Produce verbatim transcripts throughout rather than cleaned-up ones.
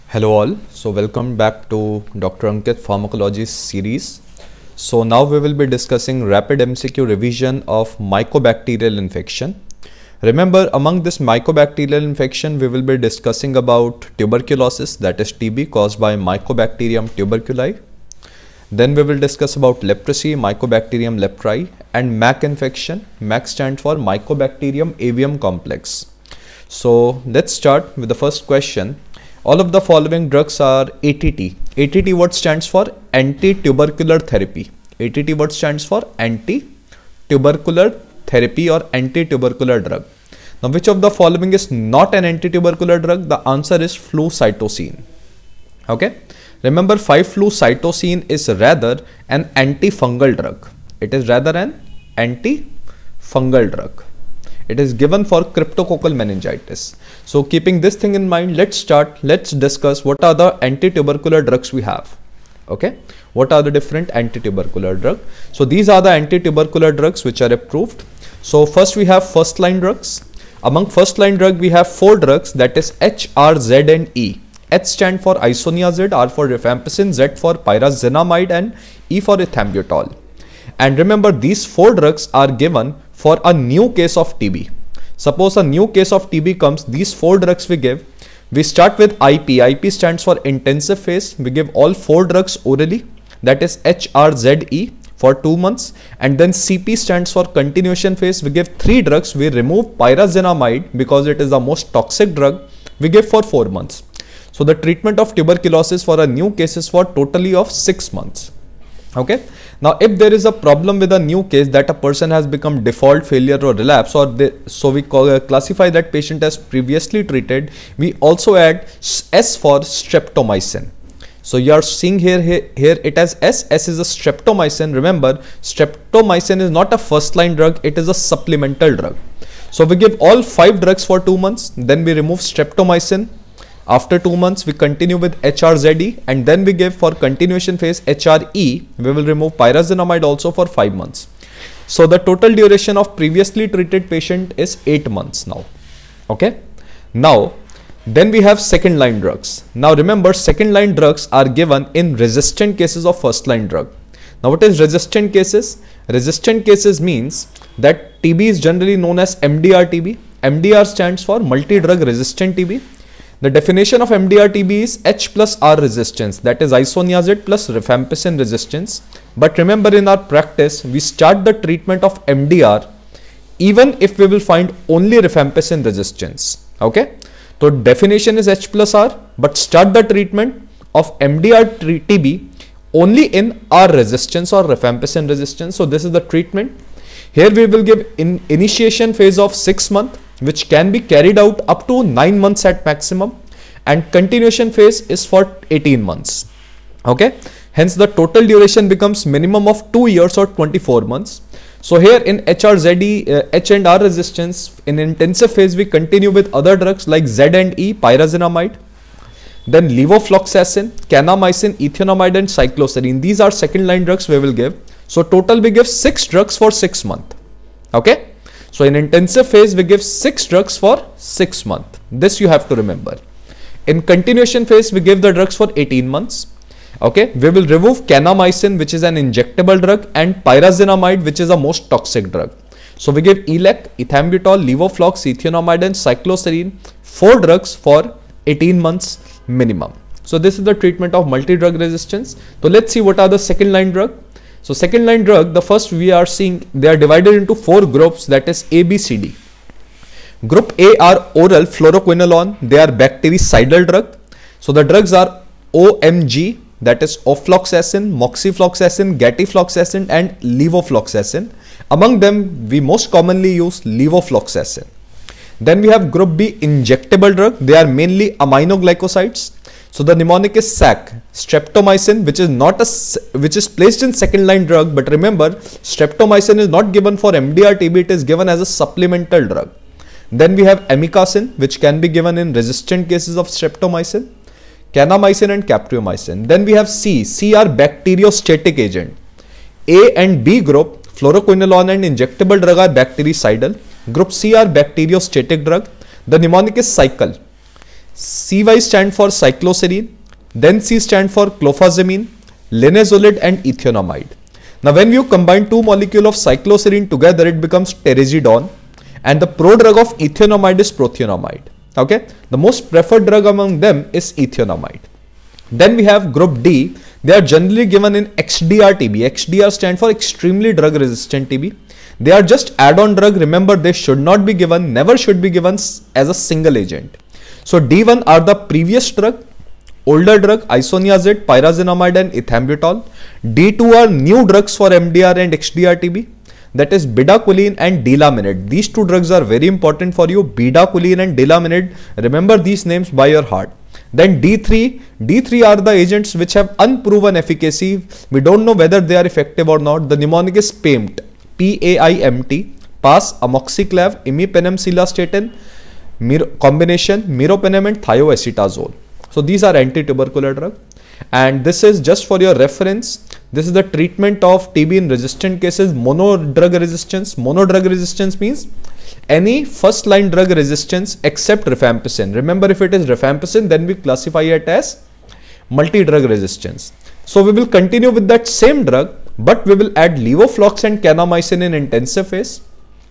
Hello all, so welcome back to Doctor Ankit Pharmacology series. So now we will be discussing rapid M C Q revision of mycobacterial infection. Remember, among this mycobacterial infection we will be discussing about tuberculosis, that is T B, caused by Mycobacterium tuberculi. Then we will discuss about leprosy, Mycobacterium leprae, and M A C infection. M A C stands for Mycobacterium avium complex. So let's start with the first question. All of the following drugs are A T T. A T T what stands for anti-tubercular therapy. A T T what stands for anti-tubercular therapy or anti-tubercular drug. Now which of the following is not an anti-tubercular drug? The answer is flucytosine. Okay. Remember, five flucytosine is rather an antifungal drug. It is rather an antifungal drug. It is given for cryptococcal meningitis. So keeping this thing in mind, let's start, let's discuss what are the anti-tubercular drugs we have. Okay, what are the different anti-tubercular drugs? So these are the anti-tubercular drugs which are approved. So first we have first line drugs. Among first line drug we have four drugs, that is H, R, Z and E. H stand for isoniazid, R for rifampicin, Z for pyrazinamide and E for ethambutol. And remember, these four drugs are given for a new case of T B. Suppose a new case of T B comes, these four drugs we give. We start with I P. I P stands for intensive phase. We give all four drugs orally, that is H, R, Z, E for two months. And then C P stands for continuation phase. We give three drugs. We remove pyrazinamide because it is the most toxic drug. We give for four months. So the treatment of tuberculosis for a new case is for totally of six months. Okay. Now, if there is a problem with a new case that a person has become default, failure or relapse, or they, so we call, uh, classify that patient as previously treated, we also add S for streptomycin. So you are seeing here, here, here it has S. S is a streptomycin. Remember, streptomycin is not a first line drug, it is a supplemental drug. So we give all five drugs for two months, then we remove streptomycin. After two months, we continue with H R Z E, and then we give for continuation phase H R E. We will remove pyrazinamide also for five months. So the total duration of previously treated patient is eight months now. Okay. Now, then we have second line drugs. Now remember, second line drugs are given in resistant cases of first line drug. Now what is resistant cases? Resistant cases means that T B is generally known as M D R T B. M D R stands for multi-drug resistant T B. The definition of M D R T B is H plus R resistance, that is isoniazid plus rifampicin resistance. But remember, in our practice, we start the treatment of M D R even if we will find only rifampicin resistance. Okay. So definition is H plus R, but start the treatment of M D R T B only in R resistance or rifampicin resistance. So this is the treatment. Here we will give in initiation phase of six months, which can be carried out up to nine months at maximum, and continuation phase is for eighteen months. Okay. Hence the total duration becomes minimum of two years or twenty-four months. So here in H R Z E, uh, H and R resistance, in intensive phase we continue with other drugs like Z and E, pyrazinamide, then levofloxacin, kanamycin, ethionamide and cycloserine. These are second line drugs we will give. So total we give six drugs for six months. Okay. So in intensive phase, we give six drugs for six months. This you have to remember. In continuation phase, we give the drugs for eighteen months. Okay. We will remove kanamycin, which is an injectable drug, and pyrazinamide, which is a most toxic drug. So we give E L E C, ethambutol, levoflox, ethionamide and cycloserine, four drugs for eighteen months minimum. So this is the treatment of multi-drug resistance. So let's see what are the second line drug. So second line drug, the first we are seeing, they are divided into four groups, that is A, B, C, D. Group A are oral fluoroquinolone. They are bactericidal drug. So the drugs are O M G, that is ofloxacin, moxifloxacin, gatifloxacin and levofloxacin. Among them, we most commonly use levofloxacin. Then we have group B, injectable drug. They are mainly aminoglycosides. So the mnemonic is S A C, streptomycin, which is not a, which is placed in second line drug. But remember, streptomycin is not given for M D R T B, it is given as a supplemental drug. Then we have amikacin, which can be given in resistant cases of streptomycin, kanamycin and capreomycin. Then we have C, C are bacteriostatic agent. A and B group, fluoroquinolone and injectable drug are bactericidal. Group C are bacteriostatic drug. The mnemonic is cycle. C Y stand for cycloserine, then C stand for clofazimine, linezolid and ethionamide. Now when you combine two molecules of cycloserine together, it becomes terrazidone, and the prodrug of ethionamide is prothionamide. Okay, the most preferred drug among them is ethionamide. Then we have group D. They are generally given in X D R T B. X D R stand for extremely drug resistant T B. They are just add-on drug. Remember, they should not be given, never should be given as a single agent. So D one are the previous drug, older drug, isoniazid, pyrazinamide and ethambutol. D two are new drugs for M D R and X D R T B. That is bedaquiline and delaminid. These two drugs are very important for you. Bedaquiline and delaminid. Remember these names by your heart. Then D three. D three are the agents which have unproven efficacy. We don't know whether they are effective or not. The mnemonic is P A I M T. P A I M T. Pass, amoxiclav, imipenem-cilastatin, mir combination, meropenem and thioacetazole. So these are anti-tubercular drug. And this is just for your reference. This is the treatment of T B in resistant cases. Mono drug resistance. Mono drug resistance means any first line drug resistance except rifampicin. Remember, if it is rifampicin, then we classify it as multi-drug resistance. So we will continue with that same drug, but we will add levoflox and kanamycin in intensive phase,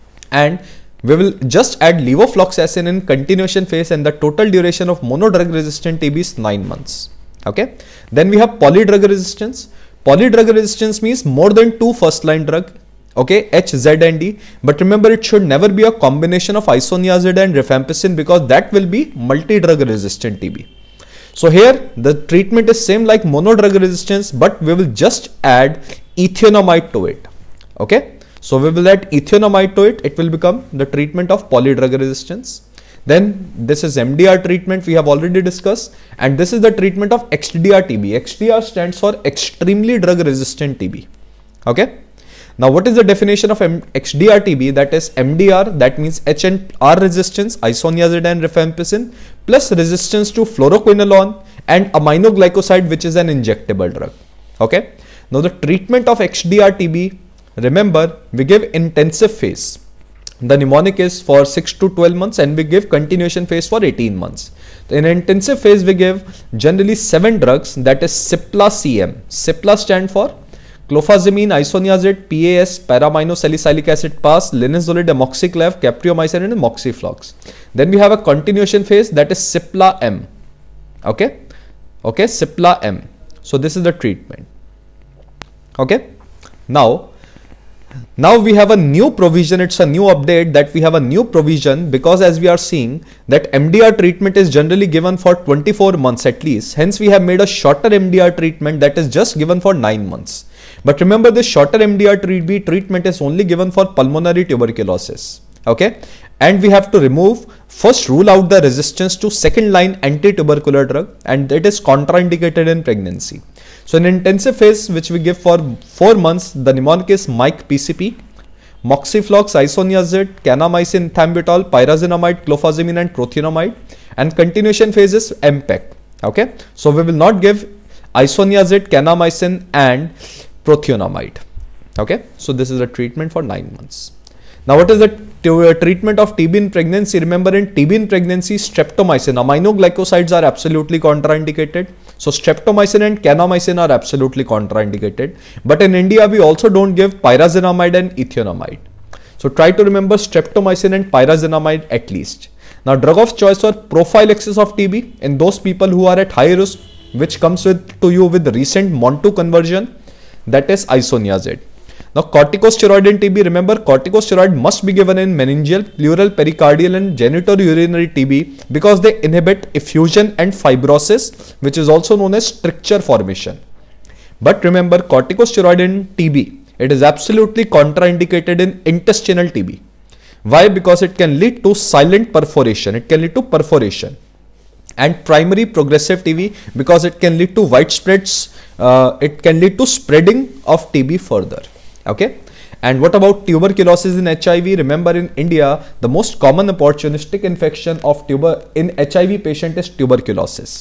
and we will just add levofloxacin in continuation phase, and the total duration of monodrug resistant T B is nine months. Okay. Then we have polydrug resistance. Polydrug resistance means more than two first line drug. Okay, H, Z and D. But remember, it should never be a combination of isoniazid and rifampicin, because that will be multi-drug resistant T B. So here the treatment is same like monodrug resistance, but we will just add ethionamide to it. Okay. So we will add ethionamide to it. It will become the treatment of polydrug resistance. Then this is M D R treatment we have already discussed, and this is the treatment of X D R T B. X D R stands for extremely drug resistant T B. Okay. Now what is the definition of X D R T B? That is M D R, that means H and R resistance, isoniazid and rifampicin, plus resistance to fluoroquinolone and aminoglycoside, which is an injectable drug. Okay. Now the treatment of X D R T B, remember, we give intensive phase. The mnemonic is for six to twelve months, and we give continuation phase for eighteen months. In intensive phase, we give generally seven drugs, that is Cipla C M. Cipla stand for clofazimine, isoniazid, P A S, para-aminosalicylic acid, P A S, linezolid, amoxiclav, capreomycin and moxiflox. Then we have a continuation phase, that is Cipla M. Okay. Okay, Cipla M. So this is the treatment. Okay. Now, Now we have a new provision, it's a new update that we have a new provision, because as we are seeing that M D R treatment is generally given for twenty-four months at least. Hence we have made a shorter M D R treatment that is just given for nine months. But remember, this shorter M D R treatment is only given for pulmonary tuberculosis. Okay. And we have to remove, first rule out the resistance to second line anti-tubercular drug, and it is contraindicated in pregnancy. So in intensive phase, which we give for four months, the mnemonic is Mike P C P, moxiflox, isoniazid, kanamycin, ethambutol, pyrazinamide, clofazimine and prothionamide, and continuation phase is M P E C. Okay. So we will not give isoniazid, kanamycin and prothionamide. Okay. So this is a treatment for nine months. Now what is the uh, treatment of T B in pregnancy? Remember, in T B in pregnancy, streptomycin, aminoglycosides are absolutely contraindicated. So streptomycin and kanamycin are absolutely contraindicated. But in India, we also don't give pyrazinamide and ethionamide. So try to remember streptomycin and pyrazinamide at least. Now drug of choice for prophylaxis of T B in those people who are at high risk, which comes with to you with recent M O N two conversion, that is isoniazid. Now corticosteroid in T B, remember, corticosteroid must be given in meningeal, pleural, pericardial and genitourinary T B, because they inhibit effusion and fibrosis, which is also known as stricture formation. But remember, corticosteroid in T B, it is absolutely contraindicated in intestinal T B. Why? Because it can lead to silent perforation. It can lead to perforation. And primary progressive T B, because it can lead to widespread, uh, it can lead to spreading of T B further. Okay. And what about tuberculosis in H I V? Remember, in India, the most common opportunistic infection of tuber in H I V patient is tuberculosis.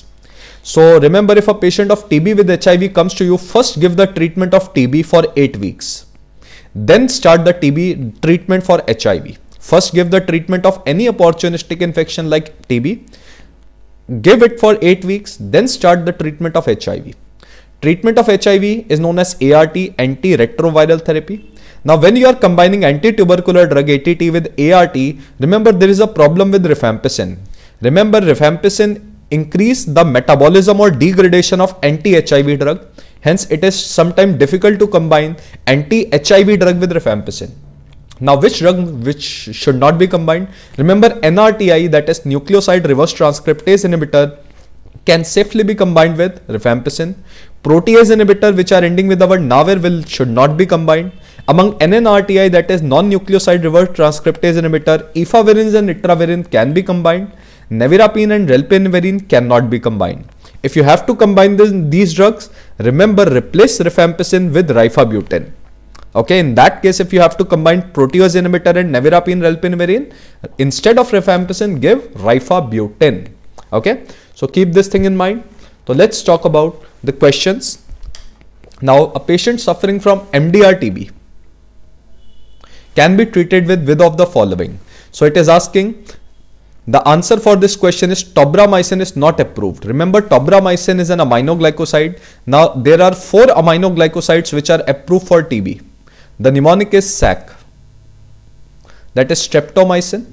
So remember, if a patient of T B with H I V comes to you, first give the treatment of T B for eight weeks. Then start the T B treatment for H I V. First give the treatment of any opportunistic infection like T B. give it for eight weeks, then start the treatment of H I V. Treatment of H I V is known as A R T, antiretroviral therapy. Now, when you are combining anti-tubercular drug A T T with A R T, remember there is a problem with rifampicin. Remember, rifampicin increase the metabolism or degradation of anti-H I V drug. Hence, it is sometimes difficult to combine anti-H I V drug with rifampicin. Now, which drug which should not be combined? Remember, N R T I, that is nucleoside reverse transcriptase inhibitor, can safely be combined with rifampicin. Protease inhibitor, which are ending with our naver, will should not be combined. Among N N R T I, that is non-nucleoside reverse transcriptase inhibitor, efavirenz and itravirin can be combined. Nevirapine and relpinvirine cannot be combined. If you have to combine this, these drugs, remember, replace rifampicin with rifabutin. Okay, in that case, if you have to combine protease inhibitor and nevirapine relpinvirine, instead of rifampicin, give rifabutin. Okay, so keep this thing in mind. So let's talk about the questions. Now, a patient suffering from M D R T B can be treated with which of the following? So it is asking, the answer for this question is tobramycin is not approved. Remember, tobramycin is an aminoglycoside. Now, there are four aminoglycosides which are approved for T B. The mnemonic is S A C. That is streptomycin,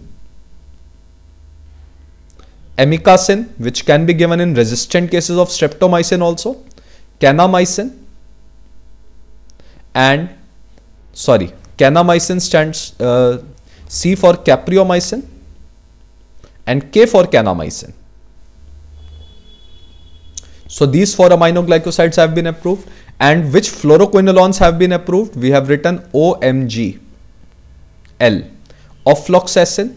amikacin, which can be given in resistant cases of streptomycin also, kanamycin, and sorry, kanamycin stands uh, C for capreomycin and K for kanamycin. So these four aminoglycosides have been approved. And which fluoroquinolones have been approved? We have written O M G L, ofloxacin,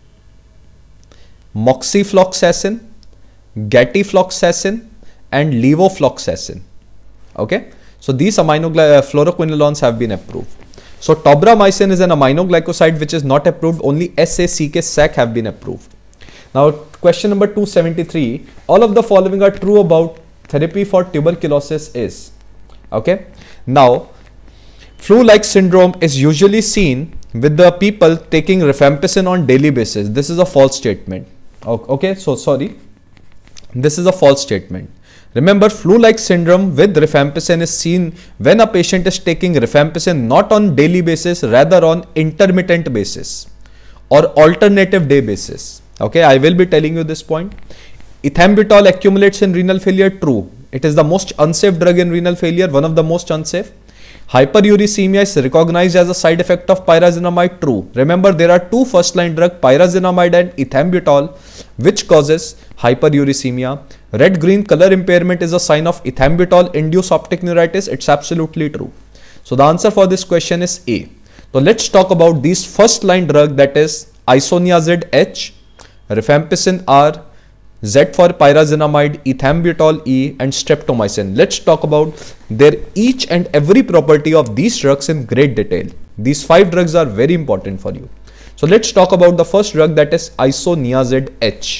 moxifloxacin, gatifloxacin, and levofloxacin. Okay, so these aminofluoroquinolones have been approved. So tobramycin is an aminoglycoside which is not approved. Only S A C K, S A C have been approved. Now, question number two seventy-three. All of the following are true about therapy for tuberculosis is. Okay, now flu-like syndrome is usually seen with the people taking rifampicin on daily basis. This is a false statement. Okay, so sorry, this is a false statement. Remember, flu-like syndrome with rifampicin is seen when a patient is taking rifampicin not on daily basis, rather on intermittent basis or alternative day basis. Okay, I will be telling you this point. Ethambutol accumulates in renal failure. True. It is the most unsafe drug in renal failure, one of the most unsafe. Hyperuricemia is recognized as a side effect of pyrazinamide. True. Remember, there are two first line drugs, pyrazinamide and ethambutol, which causes hyperuricemia. Red green color impairment is a sign of ethambutol induced optic neuritis. It's absolutely true. So the answer for this question is A. So let's talk about these first line drug, that is isoniazid H, rifampicin R, Z for pyrazinamide, ethambutol E, and streptomycin. Let's talk about their each and every property of these drugs in great detail. These five drugs are very important for you. So let's talk about the first drug, that is isoniazid H.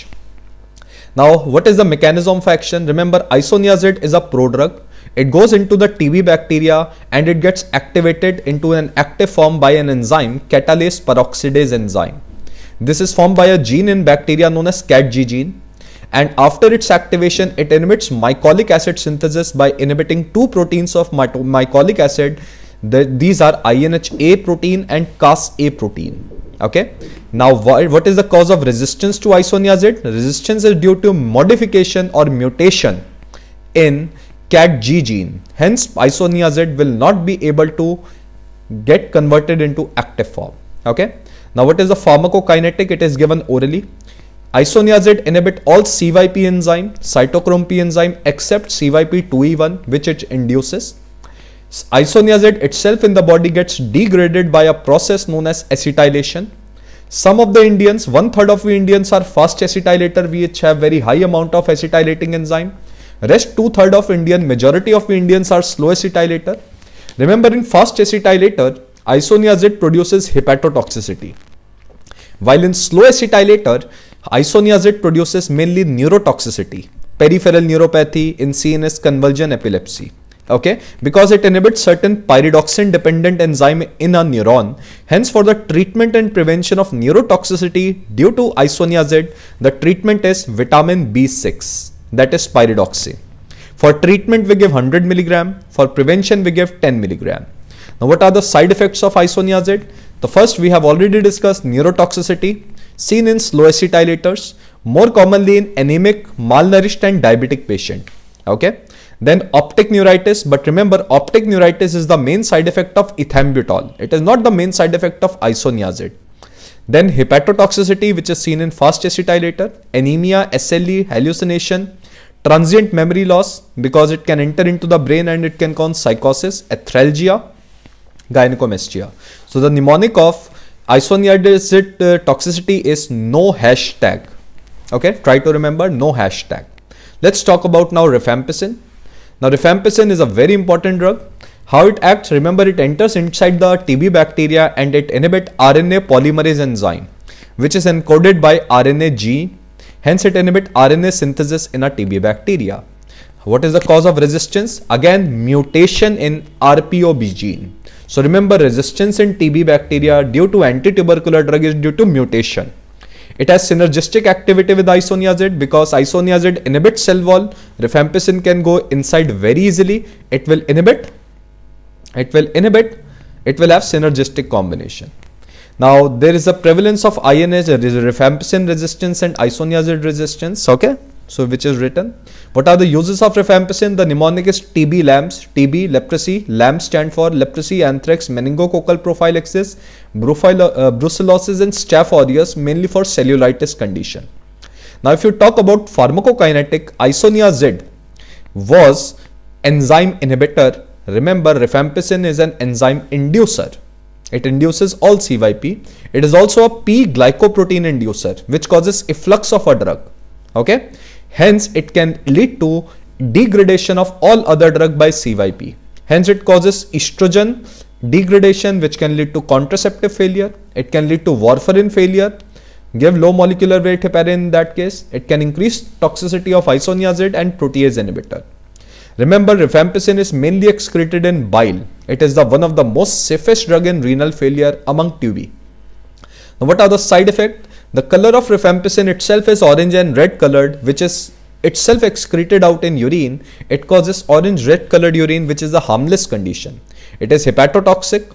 Now, what is the mechanism of action? Remember, isoniazid is a prodrug. It goes into the T B bacteria and it gets activated into an active form by an enzyme, catalase peroxidase enzyme. This is formed by a gene in bacteria known as C A T G gene. And after its activation, it inhibits mycolic acid synthesis by inhibiting two proteins of mycolic acid. The, these are I N H A protein and Cas A protein. Okay. Now, wh what is the cause of resistance to isoniazid? Resistance is due to modification or mutation in C A T G gene. Hence, isoniazid will not be able to get converted into active form. Okay. Now, what is the pharmacokinetic? It is given orally. Isoniazid inhibit all C Y P enzyme, cytochrome P enzyme, except C Y P two E one, which it induces. Isoniazid itself in the body gets degraded by a process known as acetylation. Some of the Indians, one third of the Indians are fast acetylator, which have very high amount of acetylating enzyme. Rest two third of Indian, majority of the Indians are slow acetylator. Remember, in fast acetylator, isoniazid produces hepatotoxicity, while in slow acetylator, isoniazid produces mainly neurotoxicity, peripheral neuropathy, in C N S convulsion, epilepsy. Okay, because it inhibits certain pyridoxine dependent enzyme in a neuron. Hence, for the treatment and prevention of neurotoxicity due to isoniazid, the treatment is vitamin B six, that is pyridoxine. For treatment we give one hundred milligram, for prevention we give ten milligram. Now what are the side effects of isoniazid? The first we have already discussed, neurotoxicity seen in slow acetylators, more commonly in anemic, malnourished and diabetic patient. Okay. Then optic neuritis, but remember optic neuritis is the main side effect of ethambutol. It is not the main side effect of isoniazid. Then hepatotoxicity, which is seen in fast acetylator, anemia, S L E, hallucination, transient memory loss because it can enter into the brain and it can cause psychosis, arthralgia, gynecomastia. So the mnemonic of isoniazid uh, toxicity is no hashtag. Okay, try to remember no hashtag. Let's talk about now rifampicin. Now rifampicin is a very important drug. How it acts? Remember, it enters inside the T B bacteria and it inhibits R N A polymerase enzyme, which is encoded by R N A gene. Hence it inhibits R N A synthesis in a T B bacteria. What is the cause of resistance? Again, mutation in R P O B gene. So remember, resistance in T B bacteria due to anti-tubercular drug is due to mutation. It has synergistic activity with isoniazid because isoniazid inhibits cell wall. Rifampicin can go inside very easily. It will inhibit, it will inhibit, it will have synergistic combination. Now there is a prevalence of I N S, rifampicin resistance and isoniazid resistance. Okay, so which is written. What are the uses of rifampicin? The mnemonic is T B LAMS, T B, leprosy. LAMS stand for leprosy, anthrax, meningococcal prophylaxis, uh, brucellosis and staph aureus, mainly for cellulitis condition. Now if you talk about pharmacokinetic, isoniazid was enzyme inhibitor. Remember, rifampicin is an enzyme inducer. It induces all C Y P. It is also a P-glycoprotein inducer, which causes efflux of a drug. Okay. Hence, it can lead to degradation of all other drug by C Y P. Hence, it causes estrogen degradation, which can lead to contraceptive failure. It can lead to warfarin failure. Give low molecular weight heparin in that case. It can increase toxicity of isoniazid and protease inhibitor. Remember, rifampicin is mainly excreted in bile. It is the one of the most safest drug in renal failure among T B. Now, what are the side effects? The color of rifampicin itself is orange and red colored, which is itself excreted out in urine. It causes orange red colored urine, which is a harmless condition. It is hepatotoxic.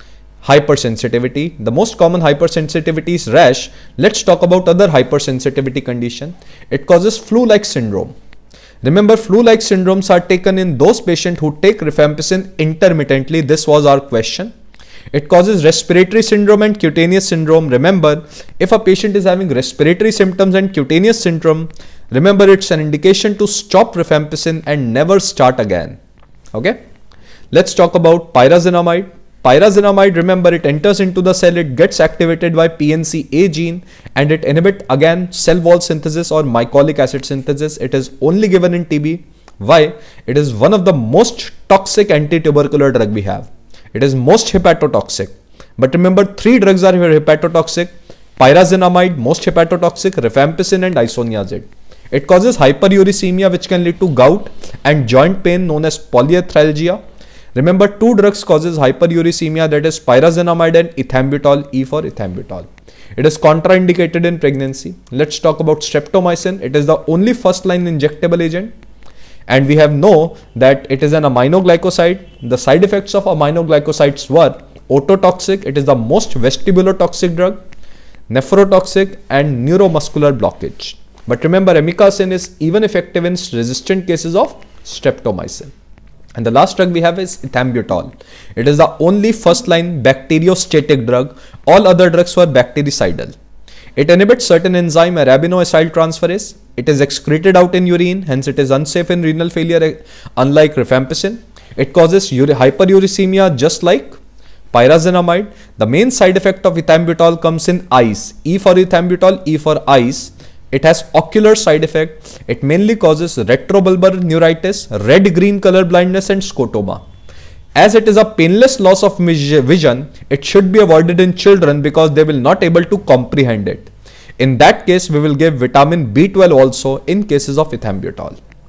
Hypersensitivity. The most common hypersensitivity is rash. Let's talk about other hypersensitivity condition. It causes flu-like syndrome. Remember, flu-like syndromes are taken in those patients who take rifampicin intermittently. This was our question. It causes respiratory syndrome and cutaneous syndrome. Remember, if a patient is having respiratory symptoms and cutaneous syndrome, remember it's an indication to stop rifampicin and never start again. Okay. Let's talk about pyrazinamide. Pyrazinamide, remember, it enters into the cell, it gets activated by P N C A gene and it inhibits again cell wall synthesis or mycolic acid synthesis. It is only given in T B. Why? It is one of the most toxic anti-tubercular drug we have. It is most hepatotoxic. But remember, three drugs are hepatotoxic. Pyrazinamide, most hepatotoxic, rifampicin and isoniazid. It causes hyperuricemia, which can lead to gout and joint pain known as polyarthralgia. Remember, two drugs causes hyperuricemia, that is pyrazinamide and ethambutol, E for ethambutol. It is contraindicated in pregnancy. Let's talk about streptomycin. It is the only first line injectable agent. And we have know that it is an aminoglycoside. The side effects of aminoglycosides were ototoxic. It is the most vestibulotoxic drug, nephrotoxic and neuromuscular blockage. But remember, amikacin is even effective in resistant cases of streptomycin. And the last drug we have is ethambutol. It is the only first line bacteriostatic drug. All other drugs were bactericidal. It inhibits certain enzyme arabinoacyltransferase. It is excreted out in urine, hence it is unsafe in renal failure, unlike rifampicin. It causes hyperuricemia just like pyrazinamide. The main side effect of ethambutol comes in eyes. E for ethambutol, E for eyes. It has ocular side effect. It mainly causes retrobulbar neuritis, red-green color blindness and scotoma. As it is a painless loss of vision, it should be avoided in children because they will not able to comprehend it. In that case, we will give vitamin B twelve also in cases of ethambutol.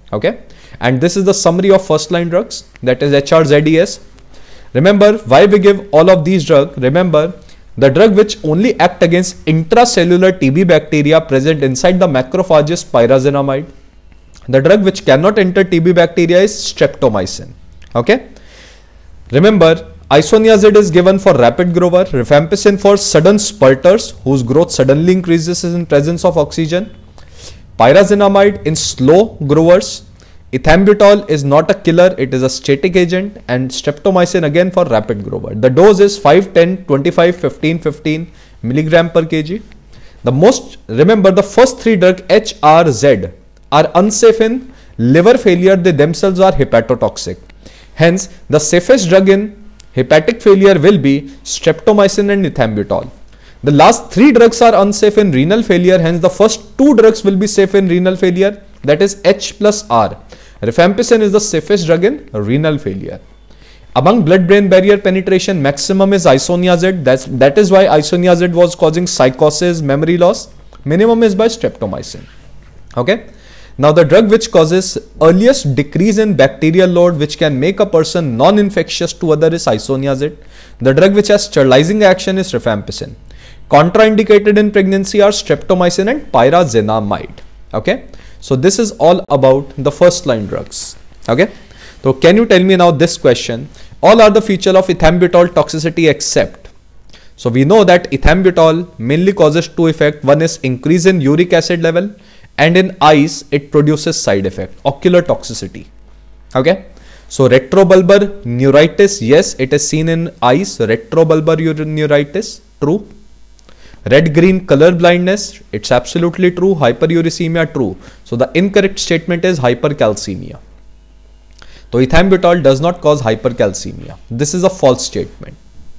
Okay, and this is the summary of first line drugs, that is H R Z E S. Remember why we give all of these drugs. Remember, the drug which only act against intracellular T B bacteria present inside the macrophage is pyrazinamide. The drug which cannot enter T B bacteria is streptomycin. Okay. Remember, isoniazid is given for rapid grower, rifampicin for sudden spurters whose growth suddenly increases in presence of oxygen, pyrazinamide in slow growers, ethambutol is not a killer, it is a static agent, and streptomycin again for rapid grower. The dose is five, ten, twenty-five, fifteen, fifteen milligram per kg. The most, remember the first three drugs H R Z are unsafe in liver failure, they themselves are hepatotoxic. Hence, the safest drug in hepatic failure will be streptomycin and ethambutol. The last three drugs are unsafe in renal failure, hence the first two drugs will be safe in renal failure, that is H plus R. Rifampicin is the safest drug in renal failure. Among blood-brain barrier penetration, maximum is isoniazid. That's, that is why isoniazid was causing psychosis, memory loss. Minimum is by streptomycin. Okay. Now the drug which causes earliest decrease in bacterial load which can make a person non-infectious to other is isoniazid. The drug which has sterilizing action is rifampicin. Contraindicated in pregnancy are streptomycin and pyrazinamide. Okay. So this is all about the first line drugs. Okay. So can you tell me now this question? All are the feature of ethambutol toxicity except. So we know that ethambutol mainly causes two effects. One is increase in uric acid level, and in eyes it produces side effect, ocular toxicity. Okay. So retrobulbar neuritis, yes, it is seen in eyes, retrobulbar neuritis, true. Red green color blindness, it's absolutely true. Hyperuricemia, true. So the incorrect statement is hypercalcemia. So ethambutol does not cause hypercalcemia. This is a false statement.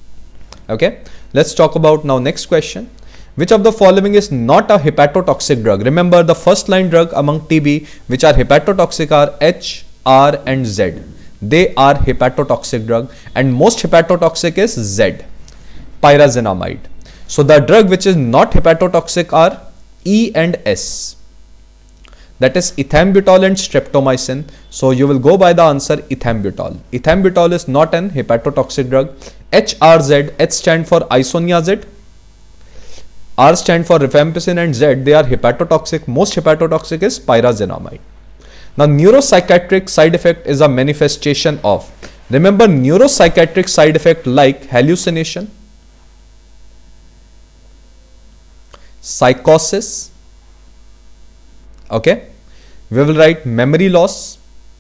Okay. Let's talk about now next question. Which of the following is not a hepatotoxic drug? Remember, the first line drug among T B which are hepatotoxic are H, R and Z. They are hepatotoxic drug, and most hepatotoxic is Z, pyrazinamide. So the drug which is not hepatotoxic are E and S. That is ethambutol and streptomycin. So you will go by the answer ethambutol. Ethambutol is not an hepatotoxic drug. H R Z, H stand for isoniazid, R stand for rifampicin, and Z, they are hepatotoxic. Most hepatotoxic is pyrazinamide. Now neuropsychiatric side effect is a manifestation of, remember neuropsychiatric side effect like hallucination, psychosis, okay, we will write memory loss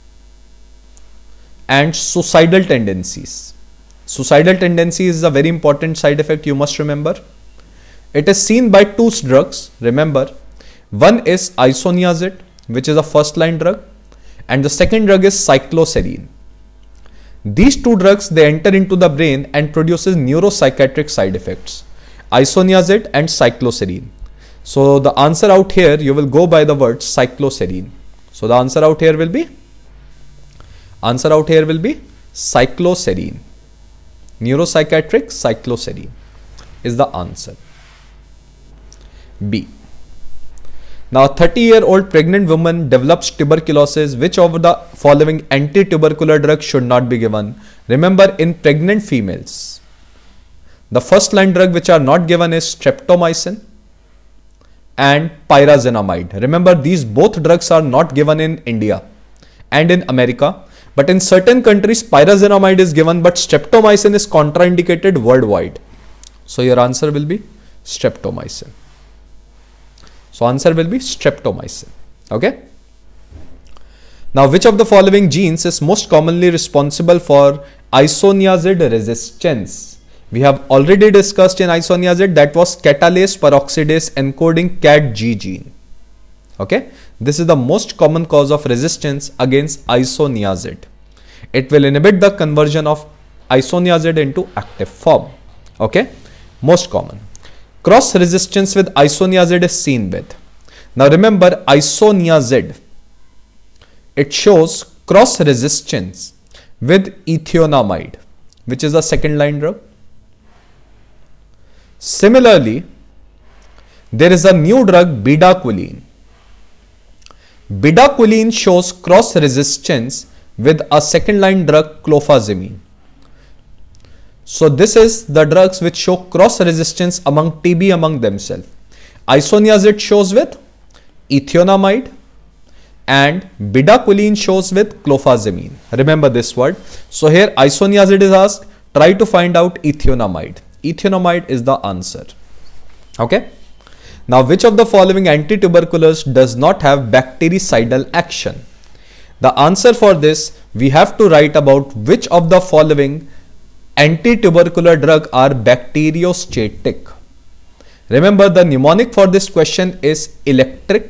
and suicidal tendencies. Suicidal tendency is a very important side effect, you must remember. It is seen by two drugs, remember. One is isoniazid, which is a first line drug, and the second drug is cycloserine. These two drugs, they enter into the brain and produces neuropsychiatric side effects, isoniazid and cycloserine. So the answer out here, you will go by the word cycloserine. So the answer out here will be, answer out here will be cycloserine. Neuropsychiatric cycloserine is the answer. B. Now, a thirty year old pregnant woman develops tuberculosis. Which of the following anti-tubercular drugs should not be given? Remember, in pregnant females, the first line drug which are not given is streptomycin and pyrazinamide. Remember, these both drugs are not given in India and in America, but in certain countries pyrazinamide is given, but streptomycin is contraindicated worldwide. So your answer will be streptomycin. So answer will be streptomycin. Okay. Now, which of the following genes is most commonly responsible for isoniazid resistance? We have already discussed in isoniazid, that was catalase peroxidase encoding C A T G gene. Okay. This is the most common cause of resistance against isoniazid. It will inhibit the conversion of isoniazid into active form. Okay. Most common. Cross resistance with isoniazid is seen with. Now remember, isoniazid, it shows cross resistance with ethionamide, which is a second line drug. Similarly, there is a new drug bedaquiline. Bedaquiline shows cross resistance with a second line drug clofazimine. So this is the drugs which show cross resistance among T B among themselves. Isoniazid shows with ethionamide and bedaquiline shows with clofazimine. Remember this word. So here isoniazid is asked, try to find out ethionamide. Ethionamide is the answer. Okay. Now which of the following antituberculars does not have bactericidal action? The answer for this, we have to write about which of the following antitubercular drug are bacteriostatic. Remember the mnemonic for this question is electric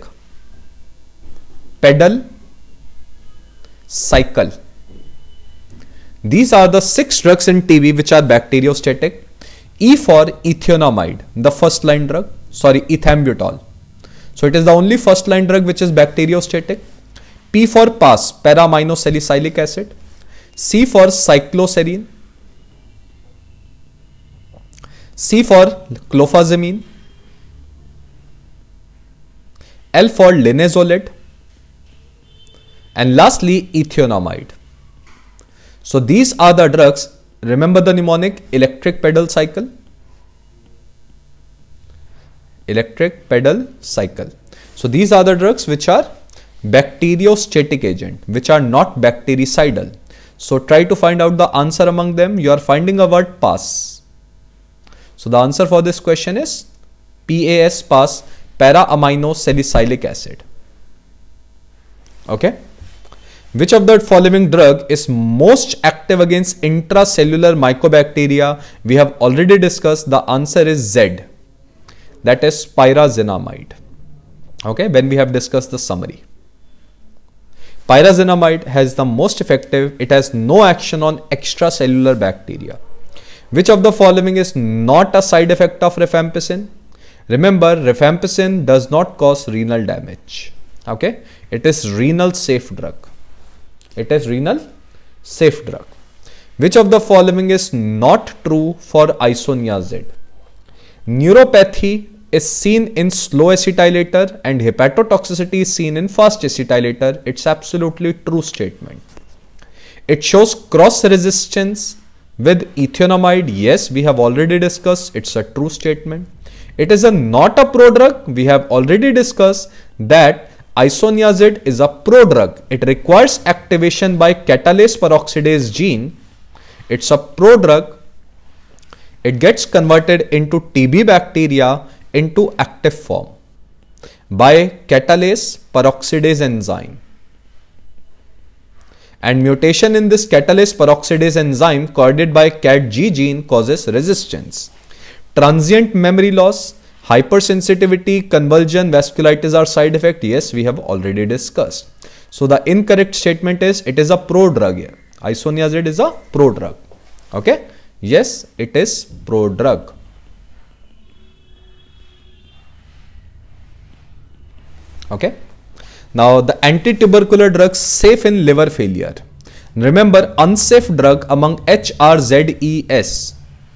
pedal cycle. These are the six drugs in T B which are bacteriostatic. E for ethionamide, the first line drug, sorry, ethambutol. So it is the only first line drug which is bacteriostatic. P for P A S, para-aminosalicylic acid. C for cycloserine. C for clofazimine. L for linezolid. And lastly, ethionamide. So these are the drugs. Remember the mnemonic, electric pedal cycle. Electric pedal cycle. So these are the drugs which are bacteriostatic agent, which are not bactericidal. So try to find out the answer among them. You are finding a word P A S. So the answer for this question is P A S, P A S, para-aminosalicylic acid. Okay. Which of the following drug is most active against intracellular mycobacteria? We have already discussed. The answer is Z. That is pyrazinamide. Okay, when we have discussed the summary. Pyrazinamide has the most effective. It has no action on extracellular bacteria. Which of the following is not a side effect of rifampicin? Remember, rifampicin does not cause renal damage. Okay, it is renal safe drug. It is renal safe drug. Which of the following is not true for isoniazid? Neuropathy is seen in slow acetylator and hepatotoxicity is seen in fast acetylator. It's absolutely true statement. It shows cross resistance with ethionamide. Yes, we have already discussed. It's a true statement. It is a not a prodrug. We have already discussed that isoniazid is a prodrug. It requires activation by catalase peroxidase gene. It's a prodrug. It gets converted into T B bacteria into active form by catalase peroxidase enzyme. And mutation in this catalase peroxidase enzyme coded by C A T G gene causes resistance. Transient memory loss, hypersensitivity, convulsion, vasculitis are side effect. Yes, we have already discussed. So the incorrect statement is it is a prodrug here. Isoniazid is a prodrug. Okay. Yes, it is prodrug. Okay. Now the anti-tubercular drugs safe in liver failure. Remember, unsafe drug among H R Z E S.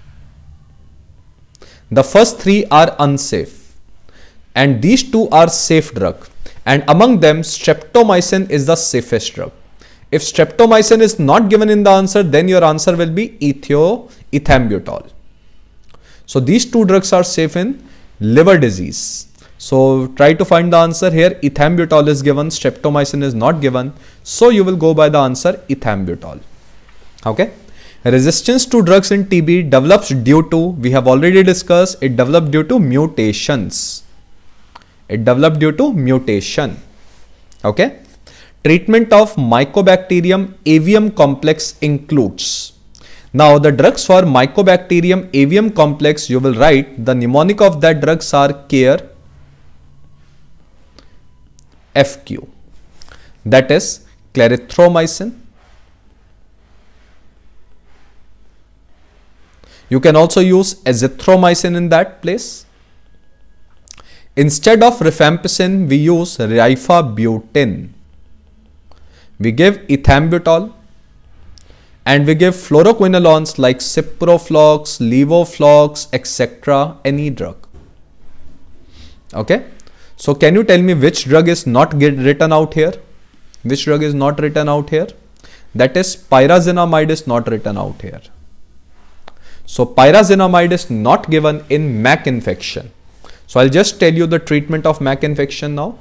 The first three are unsafe and these two are safe drug, and among them streptomycin is the safest drug. If streptomycin is not given in the answer, then your answer will be ethio ethambutol. So these two drugs are safe in liver disease. So try to find the answer here. Ethambutol is given, streptomycin is not given. So you will go by the answer ethambutol. Okay. Resistance to drugs in T B develops due to, we have already discussed, it developed due to mutations. It developed due to mutation. Okay. Treatment of Mycobacterium avium complex includes. Now the drugs for Mycobacterium avium complex, you will write the mnemonic of that drugs are CARE F Q. That is clarithromycin. You can also use azithromycin in that place. Instead of rifampicin, we use rifabutin. We give ethambutol and we give fluoroquinolones like ciproflox, levoflox, et cetera. Any drug. Okay. So can you tell me which drug is not get written out here? Which drug is not written out here? That is pyrazinamide is not written out here. So pyrazinamide is not given in M A C infection. So I'll just tell you the treatment of M A C infection now.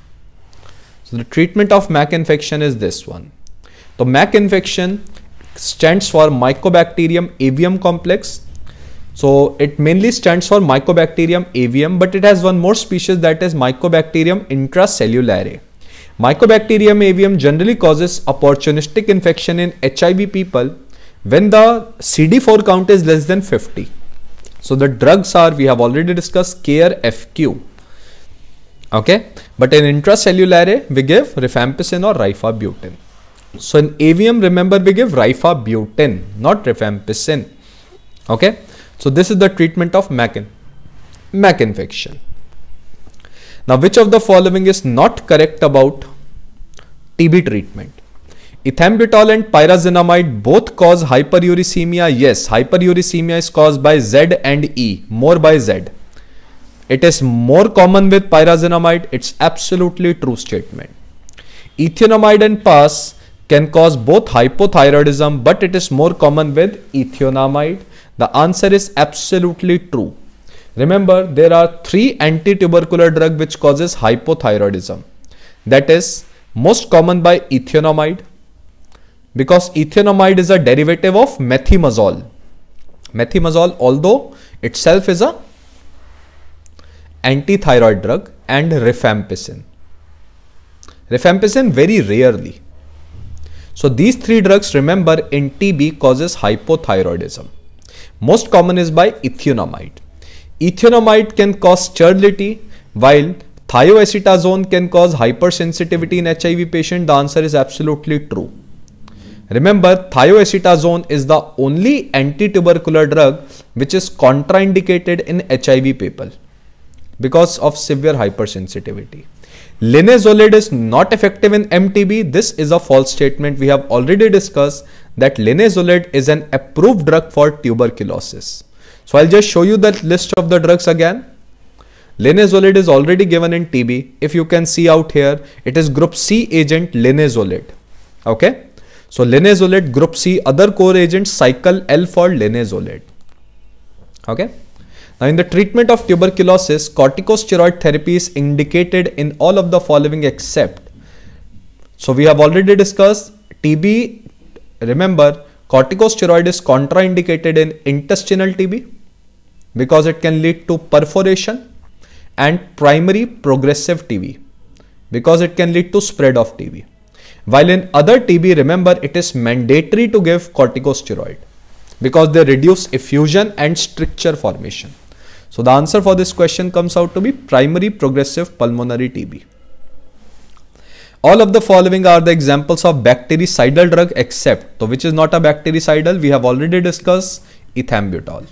So the treatment of M A C infection is this one. The M A C infection stands for Mycobacterium avium complex. So it mainly stands for Mycobacterium avium, but it has one more species, that is Mycobacterium intracellulare. Mycobacterium avium generally causes opportunistic infection in H I V people when the C D four count is less than fifty. So the drugs are, we have already discussed, K R F Q. Okay, but in intracellulare we give rifampicin or rifabutin. So in avium, remember, we give rifabutin, not rifampicin. Okay, so this is the treatment of M A C, M A C infection. Now, which of the following is not correct about T B treatment? Ethambutol and pyrazinamide both cause hyperuricemia. Yes, hyperuricemia is caused by Z and E, more by Z. It is more common with pyrazinamide. It's absolutely true statement. Ethionamide and P A S can cause both hypothyroidism, but it is more common with ethionamide. The answer is absolutely true. Remember, there are three anti-tubercular drugs which causes hypothyroidism. That is most common by ethionamide, because ethionamide is a derivative of methimazole. Methimazole, although itself is a anti-thyroid drug, and rifampicin. Rifampicin very rarely. So these three drugs, remember, in T B causes hypothyroidism. Most common is by ethionamide. Ethionamide can cause sterility, while thioacetazone can cause hypersensitivity in H I V patient. The answer is absolutely true. Remember, thioacetazone is the only anti-tubercular drug which is contraindicated in H I V people because of severe hypersensitivity. Linezolid is not effective in M T B. This is a false statement. We have already discussed that linezolid is an approved drug for tuberculosis. So I'll just show you the list of the drugs again. Linezolid is already given in T B. If you can see out here, it is group C agent linezolid. Okay. So linezolid, group C, other core agents, cycle L for linezolid. Okay. Now in the treatment of tuberculosis, corticosteroid therapy is indicated in all of the following except. So we have already discussed T B. Remember, corticosteroid is contraindicated in intestinal T B because it can lead to perforation, and primary progressive T B because it can lead to spread of T B. While in other T B, remember, it is mandatory to give corticosteroid because they reduce effusion and stricture formation. So the answer for this question comes out to be primary progressive pulmonary T B. All of the following are the examples of bactericidal drug except, so which is not a bactericidal, we have already discussed ethambutol.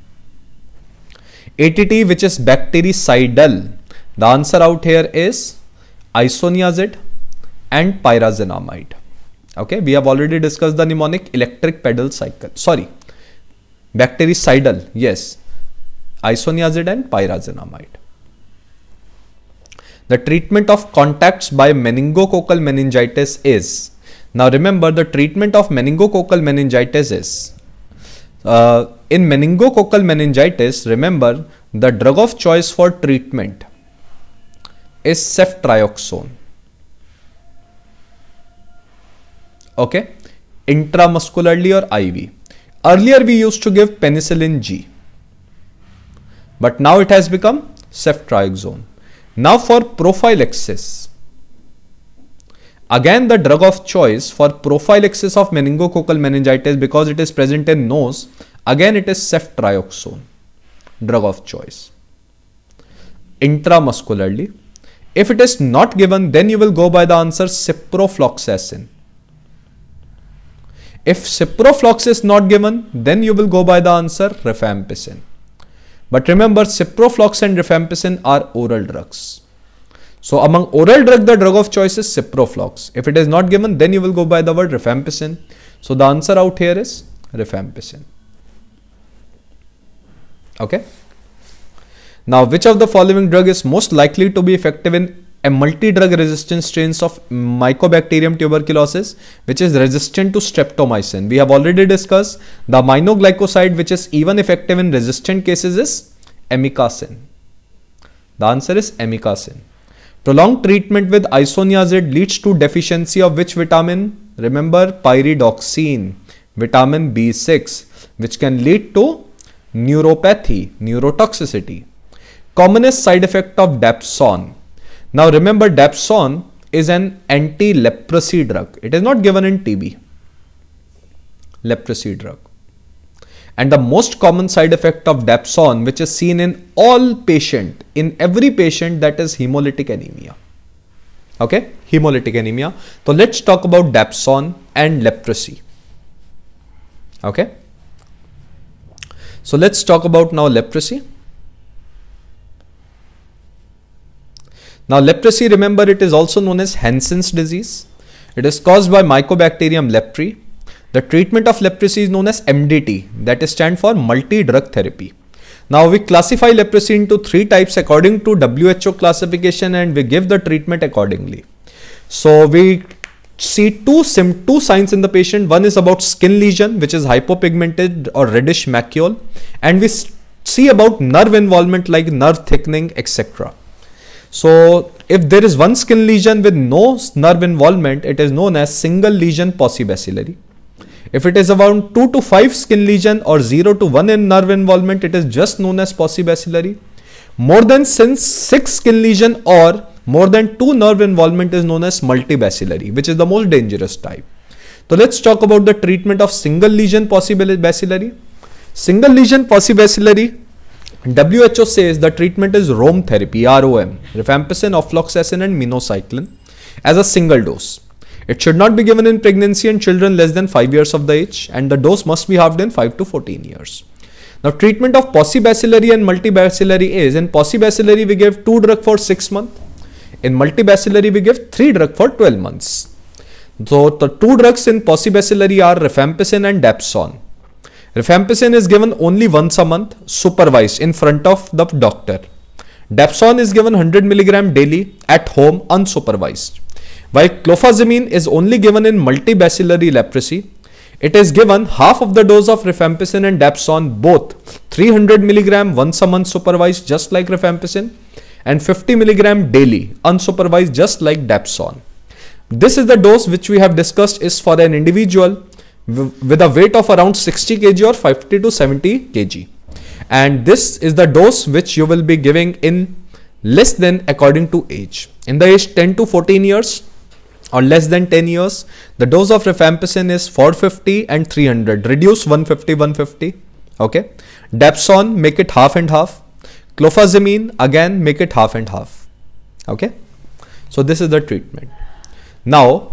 A T T, which is bactericidal, the answer out here is isoniazid and pyrazinamide. Okay, we have already discussed the mnemonic electric pedal cycle. Sorry, bactericidal, yes, isoniazid and pyrazinamide. The treatment of contacts by meningococcal meningitis is, now remember, the treatment of meningococcal meningitis is, uh, in meningococcal meningitis, remember, the drug of choice for treatment is ceftriaxone. Okay, intramuscularly or I V. Earlier we used to give penicillin G, but now it has become ceftriaxone. Now for prophylaxis, again the drug of choice for prophylaxis of meningococcal meningitis, because it is present in nose, again it is ceftriaxone, drug of choice. Intramuscularly, if it is not given, then you will go by the answer ciprofloxacin. If ciproflox is not given, then you will go by the answer rifampicin. But remember, ciproflox and rifampicin are oral drugs. So among oral drug, the drug of choice is ciproflox. If it is not given, then you will go by the word rifampicin. So the answer out here is rifampicin. Okay. Now, which of the following drug is most likely to be effective in a multi-drug resistant strains of Mycobacterium tuberculosis, which is resistant to streptomycin? We have already discussed the aminoglycoside which is even effective in resistant cases is amikacin. The answer is amikacin. Prolonged treatment with isoniazid leads to deficiency of which vitamin? Remember, pyridoxine, vitamin B six, which can lead to neuropathy, neurotoxicity. Commonest side effect of Dapsone. Now remember, Dapsone is an anti-leprosy drug. It is not given in T B. Leprosy drug. And the most common side effect of Dapsone, which is seen in all patient, in every patient, that is hemolytic anemia. Okay, hemolytic anemia. So let's talk about Dapsone and leprosy. Okay. So let's talk about now leprosy. Now leprosy, remember, it is also known as Hansen's disease. It is caused by Mycobacterium leprae. The treatment of leprosy is known as M D T, that is stand for multi-drug therapy. Now we classify leprosy into three types according to W H O classification, and we give the treatment accordingly. So we see two sim two signs in the patient. One is about skin lesion, which is hypopigmented or reddish macule, and we see about nerve involvement like nerve thickening, et cetera. So if there is one skin lesion with no nerve involvement, it is known as single lesion paucibacillary. If it is around two to five skin lesion or zero to one in nerve involvement, it is just known as paucibacillary. More than six skin lesion or more than two nerve involvement is known as multibacillary, which is the most dangerous type. So let's talk about the treatment of single lesion paucibacillary. Single lesion paucibacillary, W H O says the treatment is R O M therapy, R O M, rifampicin, ofloxacin and minocycline as a single dose. It should not be given in pregnancy and children less than five years of the age, and the dose must be halved in five to fourteen years. Now treatment of paucibacillary and multibacillary is, in paucibacillary we give two drugs for six months. In multibacillary we give three drugs for twelve months. So the two drugs in paucibacillary are rifampicin and Dapsone. Rifampicin is given only once a month, supervised in front of the doctor. Dapsone is given one hundred milligrams daily at home, unsupervised. While clofazimine is only given in multibacillary leprosy, it is given half of the dose of rifampicin and Dapsone, both three hundred milligrams once a month supervised just like rifampicin, and fifty milligrams daily unsupervised just like Dapsone. This is the dose which we have discussed is for an individual with a weight of around sixty kilograms or fifty to seventy kilograms. And this is the dose which you will be giving in less than according to age. In the age ten to fourteen years or less than ten years, the dose of rifampicin is four fifty and three hundred, reduce one fifty, one fifty. Okay. Dapsone, make it half and half. Clofazimine, again make it half and half. Okay. So this is the treatment. Now,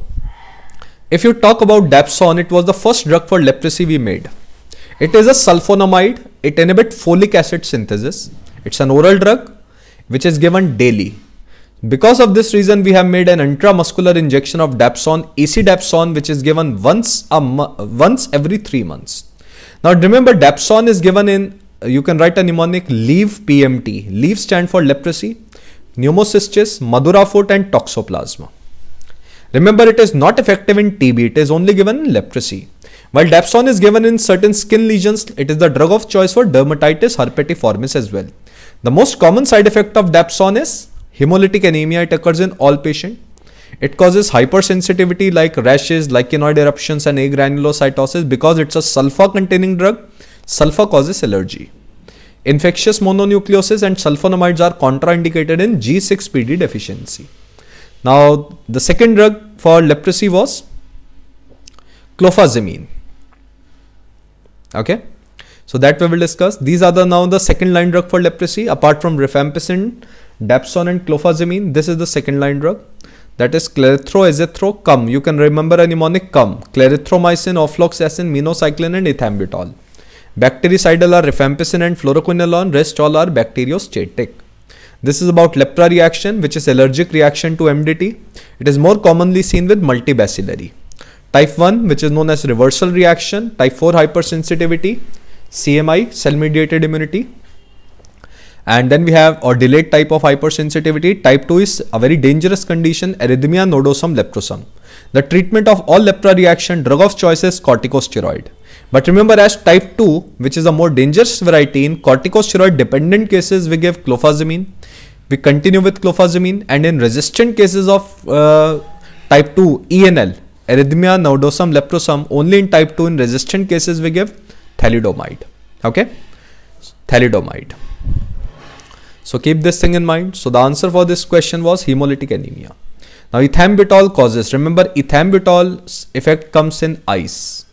if you talk about Dapsone, it was the first drug for leprosy we made. It is a sulfonamide. It inhibits folic acid synthesis. It's an oral drug which is given daily. Because of this reason, we have made an intramuscular injection of Dapsone, Acidapsone, which is given once a once every three months. Now remember, Dapsone is given in, you can write a mnemonic, LEAVE P M T. LEAVE stand for leprosy, pneumocystis, Madura foot and toxoplasma. Remember, it is not effective in T B. It is only given in leprosy. While Dapsone is given in certain skin lesions, it is the drug of choice for dermatitis herpetiformis as well. The most common side effect of Dapsone is hemolytic anemia. It occurs in all patients. It causes hypersensitivity like rashes, lichenoid eruptions and agranulocytosis. Because it's a sulfa containing drug, sulfa causes allergy. Infectious mononucleosis and sulfonamides are contraindicated in G six P D deficiency. Now the second drug for leprosy was clofazimine. Okay. So that we will discuss. These are the now the second line drug for leprosy. Apart from rifampicin, Dapsone and clofazimine, this is the second line drug. That is Clarithromycin, azithro, cum. You can remember a mnemonic cum. Clarithromycin, ofloxacin, minocycline and ethambutol. Bactericidal are rifampicin and fluoroquinolone. Rest all are bacteriostatic. This is about lepra reaction, which is allergic reaction to M D T. It is more commonly seen with multibacillary. Type one, which is known as reversal reaction. Type four, hypersensitivity. C M I, cell mediated immunity. And then we have or delayed type of hypersensitivity. Type two is a very dangerous condition, erythema nodosum leprosum. The treatment of all lepra reaction, drug of choice is corticosteroid. But remember, as type two, which is a more dangerous variety, in corticosteroid dependent cases we give clofazimine. We continue with clofazimine, and in resistant cases of uh, type two E N L, erythema nodosum leprosum, only in type two in resistant cases we give thalidomide. Okay, thalidomide. So keep this thing in mind. So the answer for this question was hemolytic anemia. Now ethambutol causes, remember ethambutol's effect comes in eyes.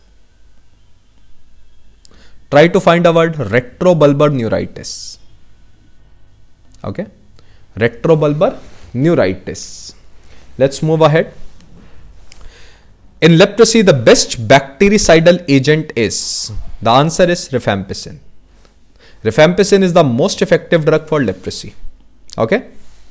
Try to find a word, retrobulbar neuritis. Okay, retrobulbar neuritis. Let's move ahead. In leprosy, the best bactericidal agent is, the answer is rifampicin. Rifampicin is the most effective drug for leprosy. Okay.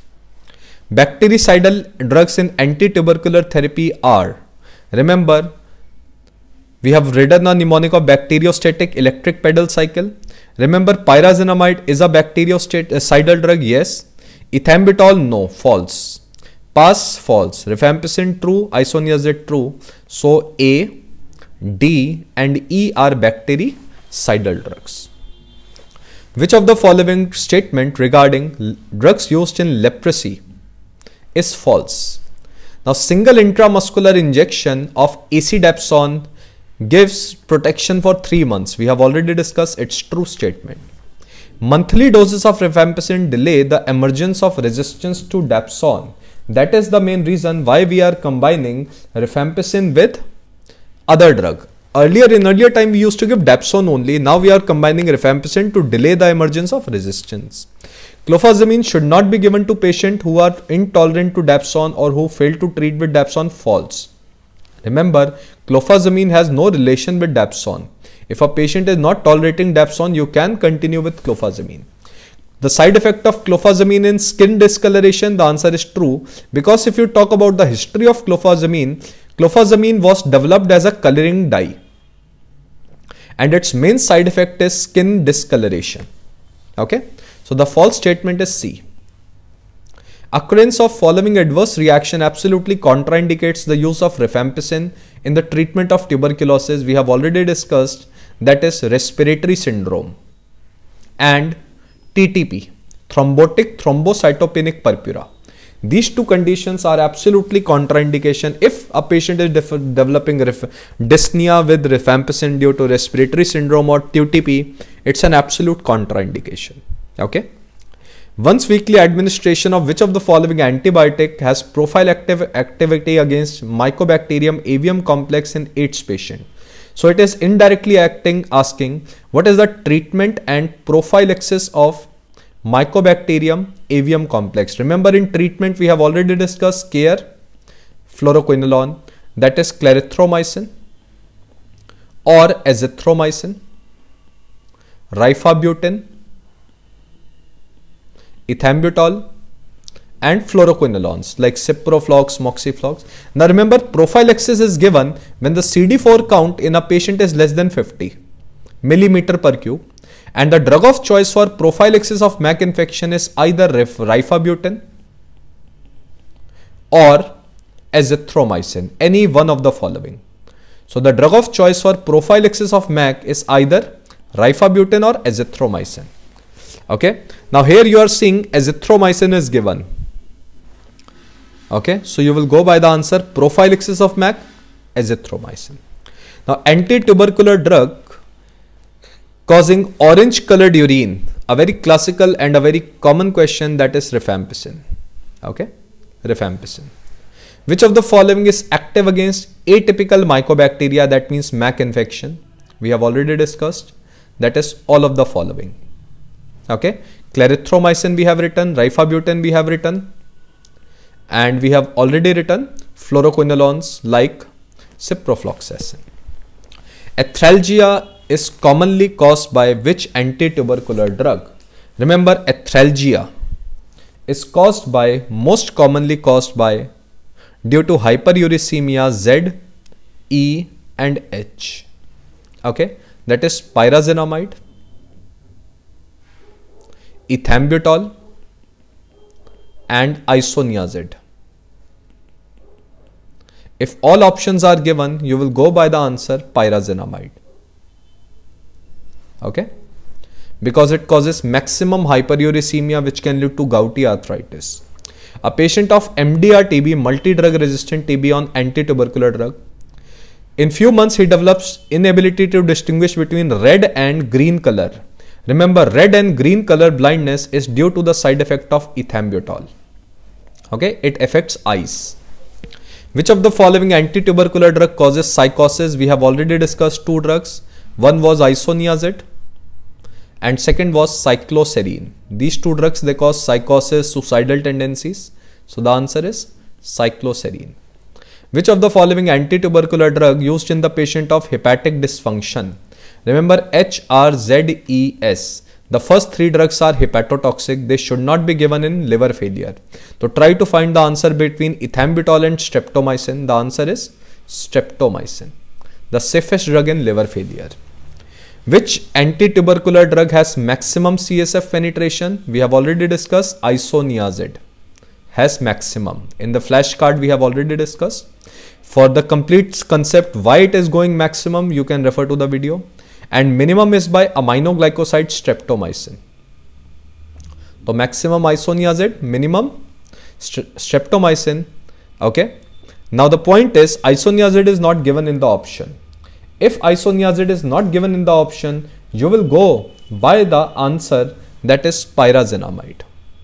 Bactericidal drugs in anti-tubercular therapy are, remember, we have ridden a mnemonic of bacteriostatic electric pedal cycle. Remember, pyrazinamide is a bactericidal drug, yes. Ethambutol, no, false. Pass, false. Rifampicin, true. Isoniazid, true. So A, D and E are bactericidal drugs. Which of the following statement regarding drugs used in leprosy is false? Now, single intramuscular injection of acidapsone gives protection for three months. We have already discussed its true statement. Monthly doses of rifampicin delay the emergence of resistance to dapsone. That is the main reason why we are combining rifampicin with other drug. Earlier, in earlier time, we used to give dapsone only. Now we are combining rifampicin to delay the emergence of resistance. Clofazimine should not be given to patients who are intolerant to dapsone or who fail to treat with dapsone. False. Remember, clofazimine has no relation with dapsone. If a patient is not tolerating dapsone, you can continue with clofazimine. The side effect of clofazimine in skin discoloration, the answer is true, because if you talk about the history of clofazimine, clofazimine was developed as a coloring dye and its main side effect is skin discoloration. Okay, so the false statement is C. Occurrence of following adverse reaction absolutely contraindicates the use of rifampicin in the treatment of tuberculosis. We have already discussed, that is respiratory syndrome and T T P, thrombotic thrombocytopenic purpura. These two conditions are absolutely contraindication. If a patient is developing dyspnea with rifampicin due to respiratory syndrome or T T P, it's an absolute contraindication. Okay. Once weekly administration of which of the following antibiotic has prophylactic activity against Mycobacterium avium complex in AIDS patient? So it is indirectly acting, asking what is the treatment and prophylaxis of Mycobacterium avium complex. Remember, in treatment we have already discussed care, fluoroquinolone, that is clarithromycin or azithromycin, rifabutin, ethambutol and fluoroquinolones like ciproflox, moxiflox. Now remember, prophylaxis is given when the C D four count in a patient is less than fifty millimeter per cube, and the drug of choice for prophylaxis of M A C infection is either rifabutin or azithromycin, any one of the following. So the drug of choice for prophylaxis of M A C is either rifabutin or azithromycin. Okay, now here you are seeing azithromycin is given. Okay, so you will go by the answer prophylaxis of M A C, azithromycin. Now anti-tubercular drug causing orange colored urine, a very classical and a very common question, that is rifampicin. Okay, rifampicin. Which of the following is active against atypical mycobacteria, that means M A C infection? We have already discussed, that is all of the following. Okay, clarithromycin we have written, rifabutin we have written, and we have already written fluoroquinolones like ciprofloxacin. Arthralgia is commonly caused by which anti-tubercular drug? Remember, arthralgia is caused by, most commonly caused by, due to hyperuricemia Z, E and H. Okay, that is pyrazinamide, ethambutol and isoniazid. If all options are given, you will go by the answer pyrazinamide. Okay? Because it causes maximum hyperuricemia, which can lead to gouty arthritis. A patient of M D R T B, multi-drug resistant T B, on anti-tubercular drug. In few months, he develops inability to distinguish between red and green color. Remember, red and green color blindness is due to the side effect of ethambutol. Okay, it affects eyes. Which of the following anti-tubercular drug causes psychosis? We have already discussed two drugs. One was isoniazid and second was cycloserine. These two drugs, they cause psychosis, suicidal tendencies. So the answer is cycloserine. Which of the following anti-tubercular drug used in the patient of hepatic dysfunction? Remember, H R Z E S. The first three drugs are hepatotoxic. They should not be given in liver failure. So try to find the answer between ethambutol and streptomycin. The answer is streptomycin, the safest drug in liver failure. Which anti-tubercular drug has maximum C S F penetration? We have already discussed isoniazid has maximum. In the flashcard, we have already discussed. For the complete concept why it is going maximum, you can refer to the video. And minimum is by aminoglycoside streptomycin. So maximum isoniazid, minimum streptomycin. Okay. Now the point is, isoniazid is not given in the option. If isoniazid is not given in the option, you will go by the answer, that is pyrazinamide.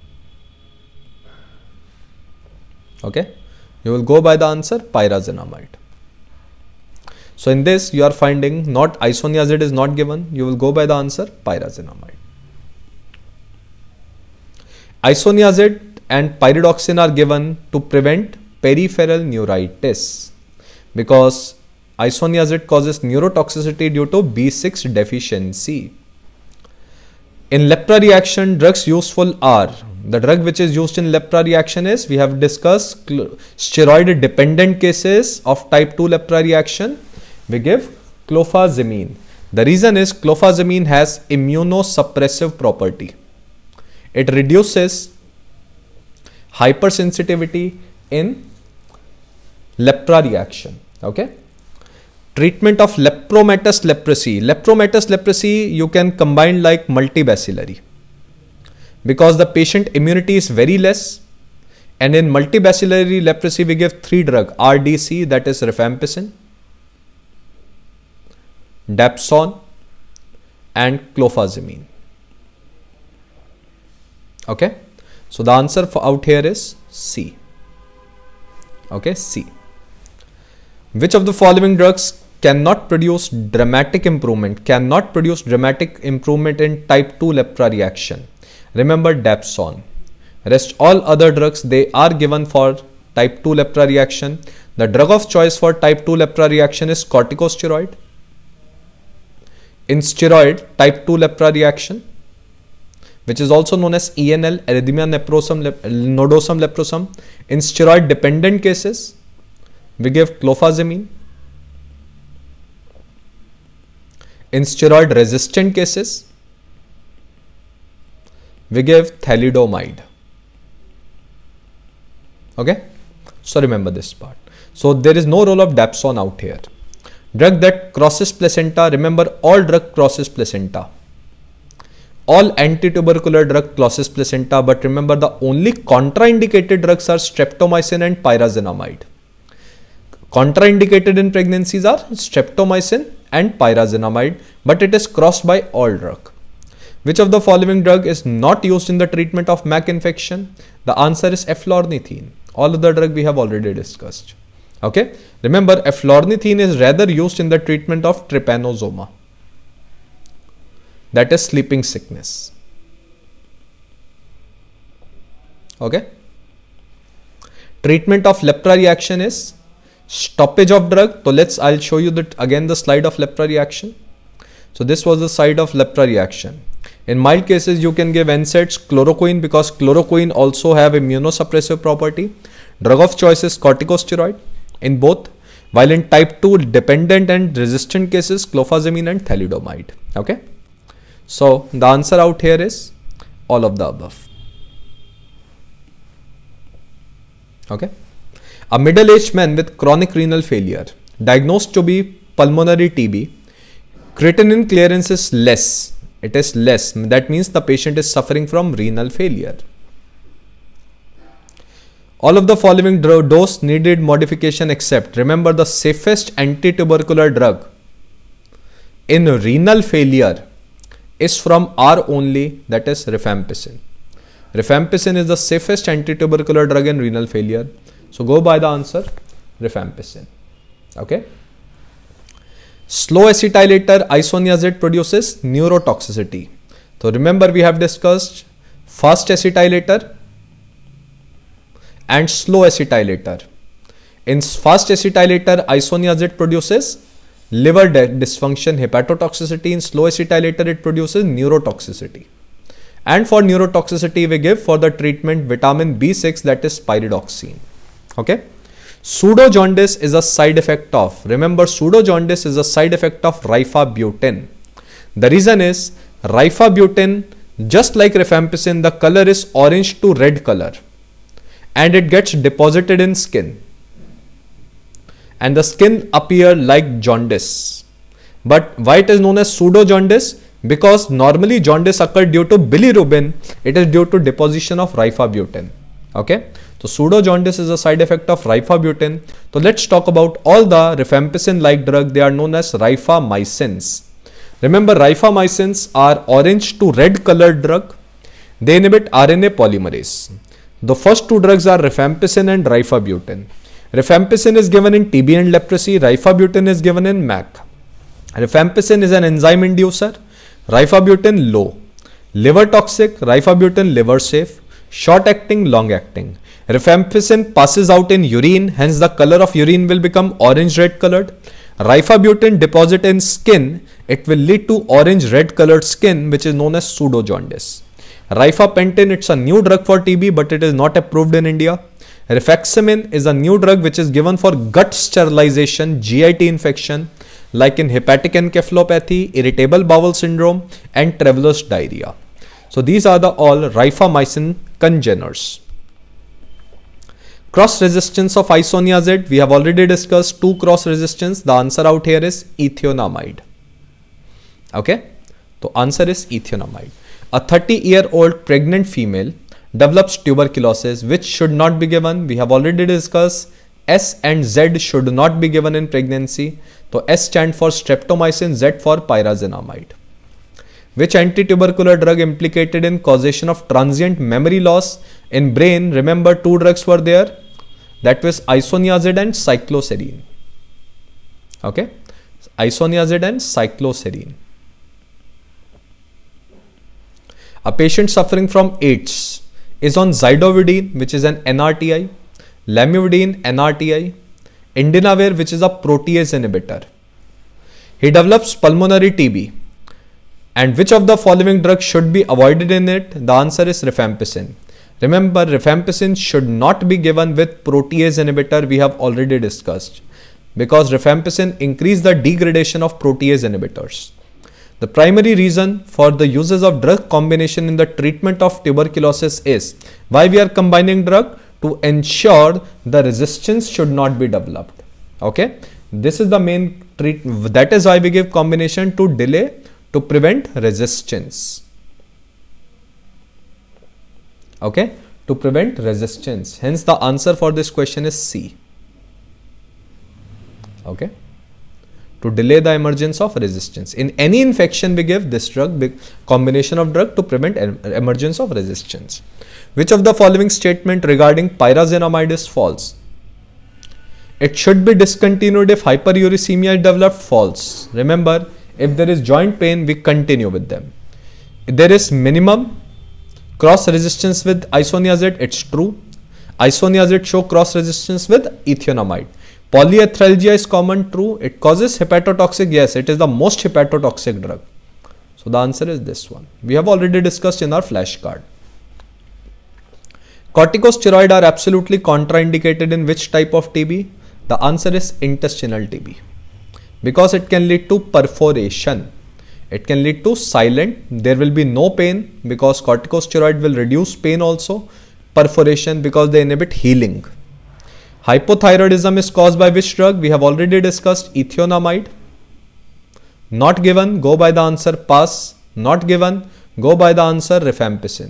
Okay. You will go by the answer pyrazinamide. So in this, you are finding not isoniazid is not given. You will go by the answer pyrazinamide. Isoniazid and pyridoxine are given to prevent peripheral neuritis, because isoniazid causes neurotoxicity due to B six deficiency. In lepra reaction, drugs useful are, the drug which is used in lepra reaction is, we have discussed steroid dependent cases of type two lepra reaction. We give clofazimine. The reason is clofazimine has immunosuppressive property. It reduces hypersensitivity in lepra reaction. Okay. Treatment of lepromatous leprosy. Lepromatous leprosy you can combine like multibacillary, because the patient immunity is very less, and in multibacillary leprosy we give three drug R D C, that is rifampicin, dapsone and clofazimine. Okay, so the answer for out here is C. Okay, C. Which of the following drugs cannot produce dramatic improvement, cannot produce dramatic improvement in type two lepra reaction? Remember, dapsone. Rest all other drugs, they are given for type two lepra reaction. The drug of choice for type two lepra reaction is corticosteroid. In steroid type two lepra reaction, which is also known as E N L, erythema nephrosom, nodosum leprosum. In steroid dependent cases, we give clofazimine. In steroid resistant cases, we give thalidomide. Okay, so remember this part. So there is no role of dapsone out here. Drug that crosses placenta, remember all drug crosses placenta. All anti-tubercular drug crosses placenta, but remember the only contraindicated drugs are streptomycin and pyrazinamide. Contraindicated in pregnancies are streptomycin and pyrazinamide, but it is crossed by all drug. Which of the following drug is not used in the treatment of M A C infection? The answer is eflornithine. All other drug we have already discussed. Okay, remember eflornithine is rather used in the treatment of trypanosoma, that is sleeping sickness. Okay, treatment of lepra reaction is stoppage of drug. So let's, I'll show you that again the slide of lepra reaction. So this was the side of lepra reaction. In mild cases, you can give N SAIDs, chloroquine, because chloroquine also have immunosuppressive property. Drug of choice is corticosteroid in both, while in type two dependent and resistant cases, clofazimine and thalidomide. Okay, so the answer out here is all of the above. Okay. A middle-aged man with chronic renal failure, diagnosed to be pulmonary T B, creatinine clearance is less. It is less. That means the patient is suffering from renal failure. All of the following dose needed modification except, remember, the safest anti-tubercular drug in renal failure is from R only, that is rifampicin. Rifampicin is the safest anti-tubercular drug in renal failure. So go by the answer rifampicin. Okay. Slow acetylator isoniazid produces neurotoxicity. So remember, we have discussed fast acetylator and slow acetylator. In fast acetylator, isoniazid produces liver dysfunction, hepatotoxicity. In slow acetylator, it produces neurotoxicity. And for neurotoxicity, we give for the treatment vitamin B six, that is pyridoxine. Okay. Pseudo jaundice is a side effect of, remember, pseudo jaundice is a side effect of rifabutin. The reason is rifabutin, just like rifampicin, the color is orange to red color and it gets deposited in skin and the skin appear like jaundice. But why it is known as pseudo jaundice? Because normally jaundice occurs due to bilirubin, it is due to deposition of rifabutin. Okay. So pseudo jaundice is a side effect of rifabutin. So let's talk about all the rifampicin like drug. They are known as rifamycins. Remember, rifamycins are orange to red colored drug. They inhibit R N A polymerase. The first two drugs are rifampicin and rifabutin. Rifampicin is given in T B and leprosy. Rifabutin is given in M A C. Rifampicin is an enzyme inducer. Rifabutin low. Liver toxic. Rifabutin liver safe. Short acting, long acting. Rifampicin passes out in urine, hence the color of urine will become orange red colored. Rifabutin deposit in skin, it will lead to orange red colored skin, which is known as pseudo jaundice. Rifapentin, it's a new drug for T B, but it is not approved in India. Rifaximin is a new drug which is given for gut sterilization, G I T infection, like in hepatic encephalopathy, irritable bowel syndrome, and traveler's diarrhea. So these are the all rifamycin congeners. Cross resistance of isoniazid, we have already discussed two cross resistance. The answer out here is ethionamide. Okay, so answer is ethionamide. A thirty year old pregnant female develops tuberculosis, which should not be given. We have already discussed S and Z should not be given in pregnancy. So S stands for streptomycin, Z for pyrazinamide. Which anti-tubercular drug implicated in causation of transient memory loss in brain? Remember, two drugs were there. That was isoniazid and cycloserine. Okay, isoniazid and cycloserine. A patient suffering from AIDS is on zidovudine, which is an N R T I, lamivudine, N R T I, indinavir, which is a protease inhibitor. He develops pulmonary T B. And which of the following drugs should be avoided in it? The answer is rifampicin. Remember, rifampicin should not be given with protease inhibitor, we have already discussed, because rifampicin increase the degradation of protease inhibitors. The primary reason for the uses of drug combination in the treatment of tuberculosis is why we are combining drug? To ensure the resistance should not be developed. Okay, this is the main treatment. That is why we give combination to delay, to prevent resistance. Okay, to prevent resistance. Hence the answer for this question is C. Okay, to delay the emergence of resistance. In any infection we give this drug, combination of drug to prevent emergence of resistance. Which of the following statement regarding pyrazinamide is false? It should be discontinued if hyperuricemia is developed. False. Remember, if there is joint pain, we continue with them. If there is minimum cross resistance with isoniazid, it's true. Isoniazid show cross resistance with ethionamide. Polyarthralgia is common, true. It causes hepatotoxic, yes, it is the most hepatotoxic drug. So the answer is this one. We have already discussed in our flashcard. Corticosteroids are absolutely contraindicated in which type of T B? The answer is intestinal T B, because it can lead to perforation. It can lead to silent, there will be no pain because corticosteroid will reduce pain also, perforation because they inhibit healing. Hypothyroidism is caused by which drug? We have already discussed ethionamide. Not given, go by the answer pass. Not given, go by the answer rifampicin.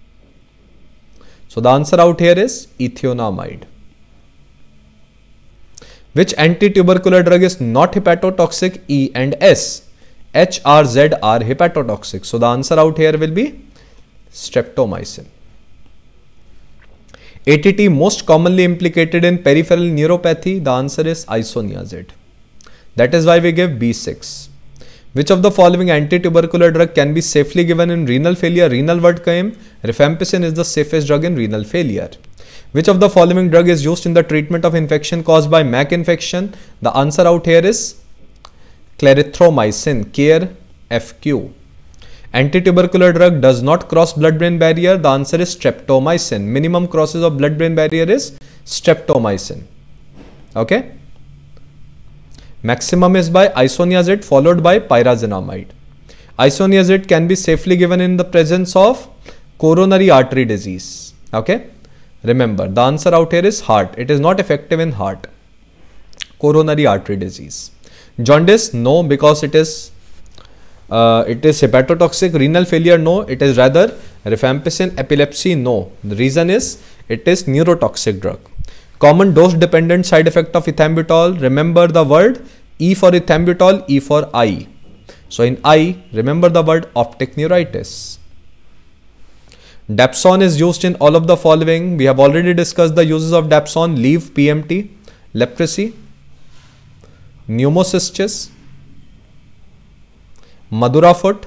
So the answer out here is ethionamide. Which anti-tubercular drug is not hepatotoxic? E and S. H, R, Z are hepatotoxic. So the answer out here will be streptomycin. A T T most commonly implicated in peripheral neuropathy. The answer is isoniazid. That is why we give B six. Which of the following anti-tubercular drug can be safely given in renal failure? Renal word came. Rifampicin is the safest drug in renal failure. Which of the following drug is used in the treatment of infection caused by M A C infection? The answer out here is clarithromycin, Care F Q. Anti-tubercular drug does not cross blood-brain barrier. The answer is streptomycin. Minimum crosses of blood-brain barrier is streptomycin. Okay. Maximum is by isoniazid followed by pyrazinamide. Isoniazid can be safely given in the presence of coronary artery disease. Okay. Remember, the answer out here is heart. It is not effective in heart. Coronary artery disease. Jaundice, no, because it is uh, it is hepatotoxic. Renal failure, no, it is rather rifampicin. Epilepsy, no. The reason is it is neurotoxic drug. Common dose dependent side effect of ethambutol. Remember the word E for ethambutol, E for eye. So in eye, remember the word optic neuritis. Dapsone is used in all of the following. We have already discussed the uses of dapsone. Leave, P M T, leprosy, pneumocystis, Madura foot,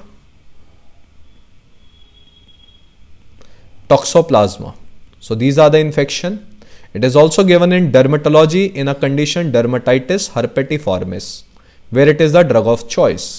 toxoplasma. So these are the infection. It is also given in dermatology in a condition dermatitis herpetiformis, where it is the drug of choice.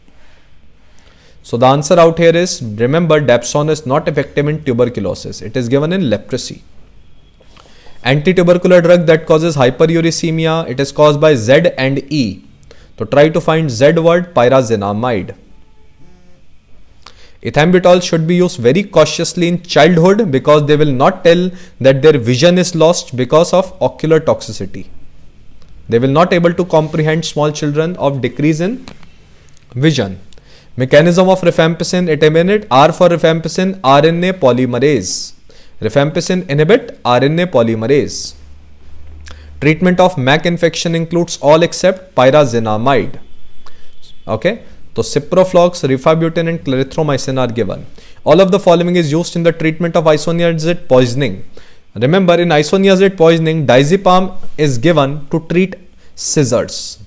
So the answer out here is, remember, dapsone is not effective in tuberculosis. It is given in leprosy. Anti-tubercular drug that causes hyperuricemia, it is caused by Z and E. So try to find Z word, pyrazinamide. Ethambutol should be used very cautiously in childhood because they will not tell that their vision is lost because of ocular toxicity. They will not able to comprehend small children of decrease in vision. Mechanism of rifampicin, it inhibit R for rifampicin, R N A polymerase. Rifampicin inhibit R N A polymerase. Treatment of M A C infection includes all except pyrazinamide. Okay, so ciproflox, rifabutin and clarithromycin are given. All of the following is used in the treatment of isoniazid poisoning. Remember, in isoniazid poisoning, diazepam is given to treat seizures.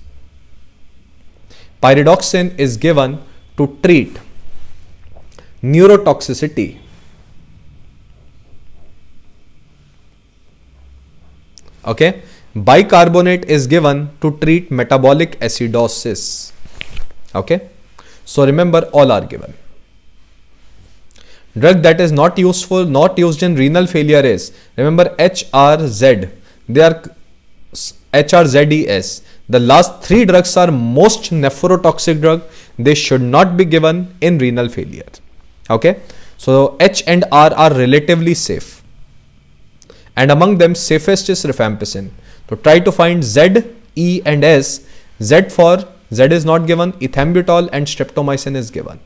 Pyridoxine is given to treat neurotoxicity. Okay, bicarbonate is given to treat metabolic acidosis. Okay, so remember, all are given. Drug that is not useful, not used in renal failure is, remember, H R Z. They are H R Z E S. The last three drugs are most nephrotoxic drug. They should not be given in renal failure. Okay, so H and R are relatively safe, and among them safest is rifampicin. So try to find Z, E and S. Z for Z is not given, ethambutol and streptomycin is given.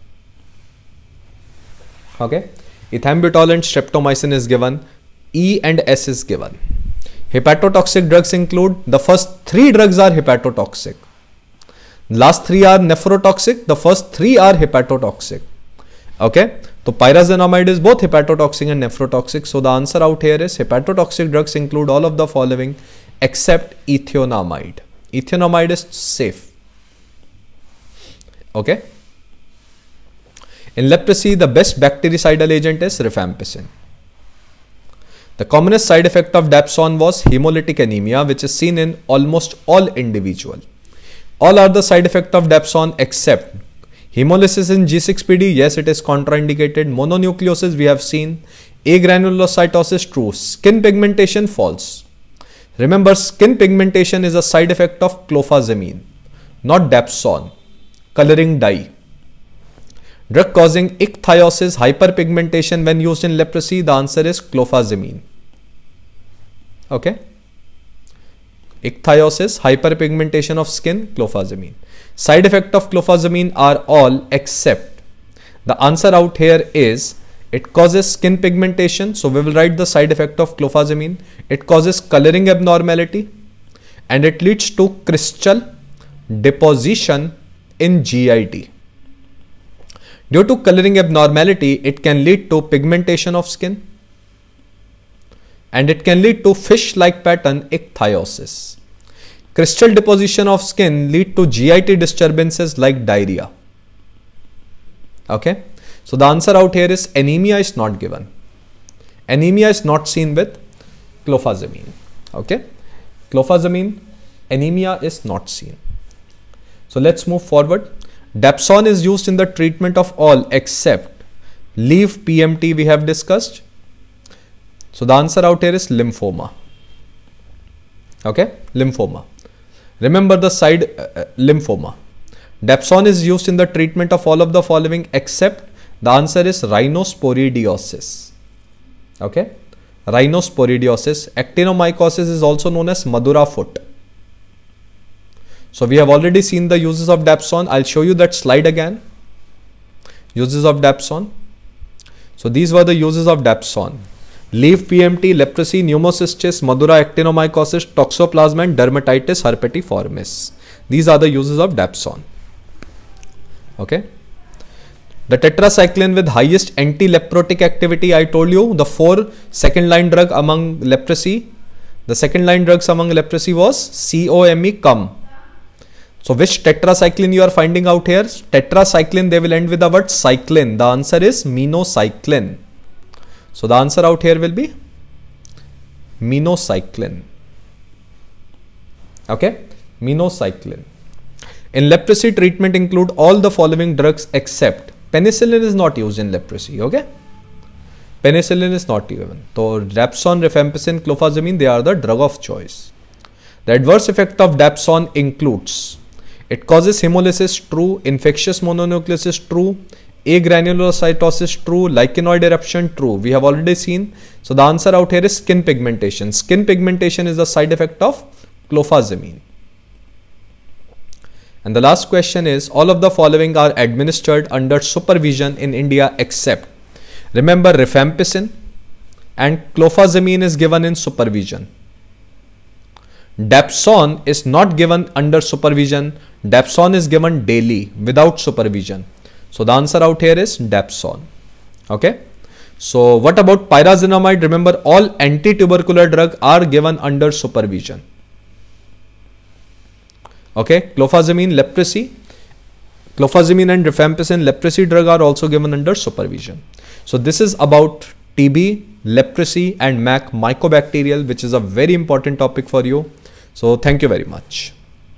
Okay, ethambutol and streptomycin is given, E and S is given. Hepatotoxic drugs include, the first three drugs are hepatotoxic. Last three are nephrotoxic, the first three are hepatotoxic. Okay, so pyrazinamide is both hepatotoxic and nephrotoxic. So the answer out here is hepatotoxic drugs include all of the following except ethionamide. Ethionamide is safe. Okay. In leprosy, the best bactericidal agent is rifampicin. The commonest side effect of dapsone was hemolytic anemia, which is seen in almost all individuals. All are the side effect of dapsone except hemolysis in G six P D. Yes, it is contraindicated. Mononucleosis we have seen. Agranulocytosis true. Skin pigmentation false. Remember, skin pigmentation is a side effect of clofazimine, not dapsone. Coloring dye. Drug causing ichthyosis, hyperpigmentation when used in leprosy, the answer is clofazimine. Okay. Ichthyosis, hyperpigmentation of skin, clofazimine. Side effect of clofazimine are all except, the answer out here is, it causes skin pigmentation. So we will write the side effect of clofazimine. It causes coloring abnormality and it leads to crystal deposition in G I T. Due to coloring abnormality, it can lead to pigmentation of skin and it can lead to fish-like pattern ichthyosis. Crystal deposition of skin lead to G I T disturbances like diarrhea. Okay. So the answer out here is anemia is not given. Anemia is not seen with clofazimine. Okay. Clofazimine, anemia is not seen. So let's move forward. Dapsone is used in the treatment of all except leaf P M T we have discussed. So the answer out here is lymphoma. Okay, lymphoma. Remember the side uh, lymphoma. Dapsone is used in the treatment of all of the following except, the answer is rhinosporidiosis. Okay, rhinosporidiosis. Actinomycosis is also known as Madura foot. So we have already seen the uses of Dapsone. I'll show you that slide again. Uses of Dapsone. So these were the uses of Dapsone. Leaf P M T, leprosy, pneumocystis, Madura, actinomycosis, toxoplasma and dermatitis herpetiformis. These are the uses of Dapsone. Okay. The tetracycline with highest anti-leprotic activity, I told you, the four second line drug among leprosy. The second line drugs among leprosy was C O M E, cum. So which tetracycline you are finding out here? Tetracycline, they will end with the word cycline. The answer is minocycline. So the answer out here will be minocycline. Okay, minocycline. In leprosy, treatment include all the following drugs except penicillin is not used in leprosy. Okay, penicillin is not given. So Dapsone, rifampicin, clofazimine, they are the drug of choice. The adverse effect of Dapsone includes, it causes hemolysis, true, infectious mononucleosis, true, agranulocytosis, true, lichenoid eruption, true. We have already seen. So the answer out here is skin pigmentation. Skin pigmentation is the side effect of clofazimine. And the last question is, all of the following are administered under supervision in India except, remember, rifampicin and clofazimine is given in supervision. Dapsone is not given under supervision. Dapsone is given daily without supervision. So the answer out here is Dapsone. Okay. So what about pyrazinamide? Remember, all anti-tubercular drugs are given under supervision. Okay. Clofazimine, leprosy. Clofazimine and rifampicin, leprosy drug, are also given under supervision. So this is about T B, leprosy and M A C, mycobacterial, which is a very important topic for you. So thank you very much.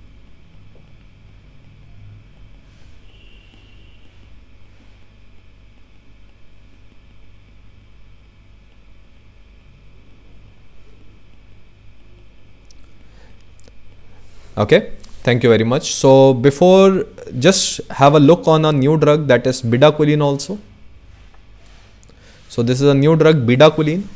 Okay, thank you very much. So before, just have a look on a new drug, that is bedaquiline also. So this is a new drug, bedaquiline.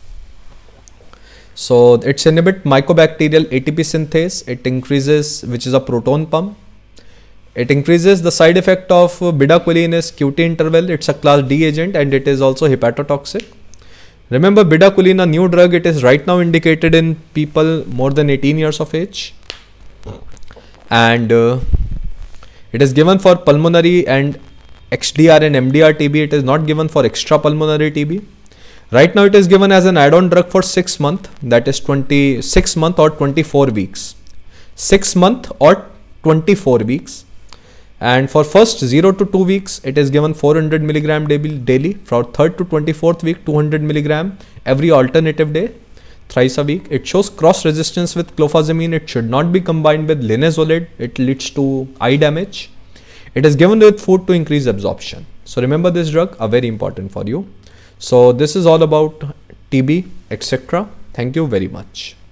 So it's inhibit mycobacterial A T P synthase. It increases, which is a proton pump. It increases the side effect of bedaquiline is Q T interval. It's a class D agent and it is also hepatotoxic. Remember, bedaquiline, a new drug, it is right now indicated in people more than eighteen years of age. And uh, it is given for pulmonary and X D R and M D R T B. It is not given for extrapulmonary T B. Right now it is given as an add-on drug for six months, that is twenty-six month or twenty-four weeks. six month or twenty-four weeks. And for first zero to two weeks, it is given four hundred milligram daily. For third to twenty-fourth week, two hundred milligram every alternative day, thrice a week. It shows cross resistance with clofazimine. It should not be combined with linezolid. It leads to eye damage. It is given with food to increase absorption. So remember this drug, are very important for you. So this is all about T B, et cetera. Thank you very much.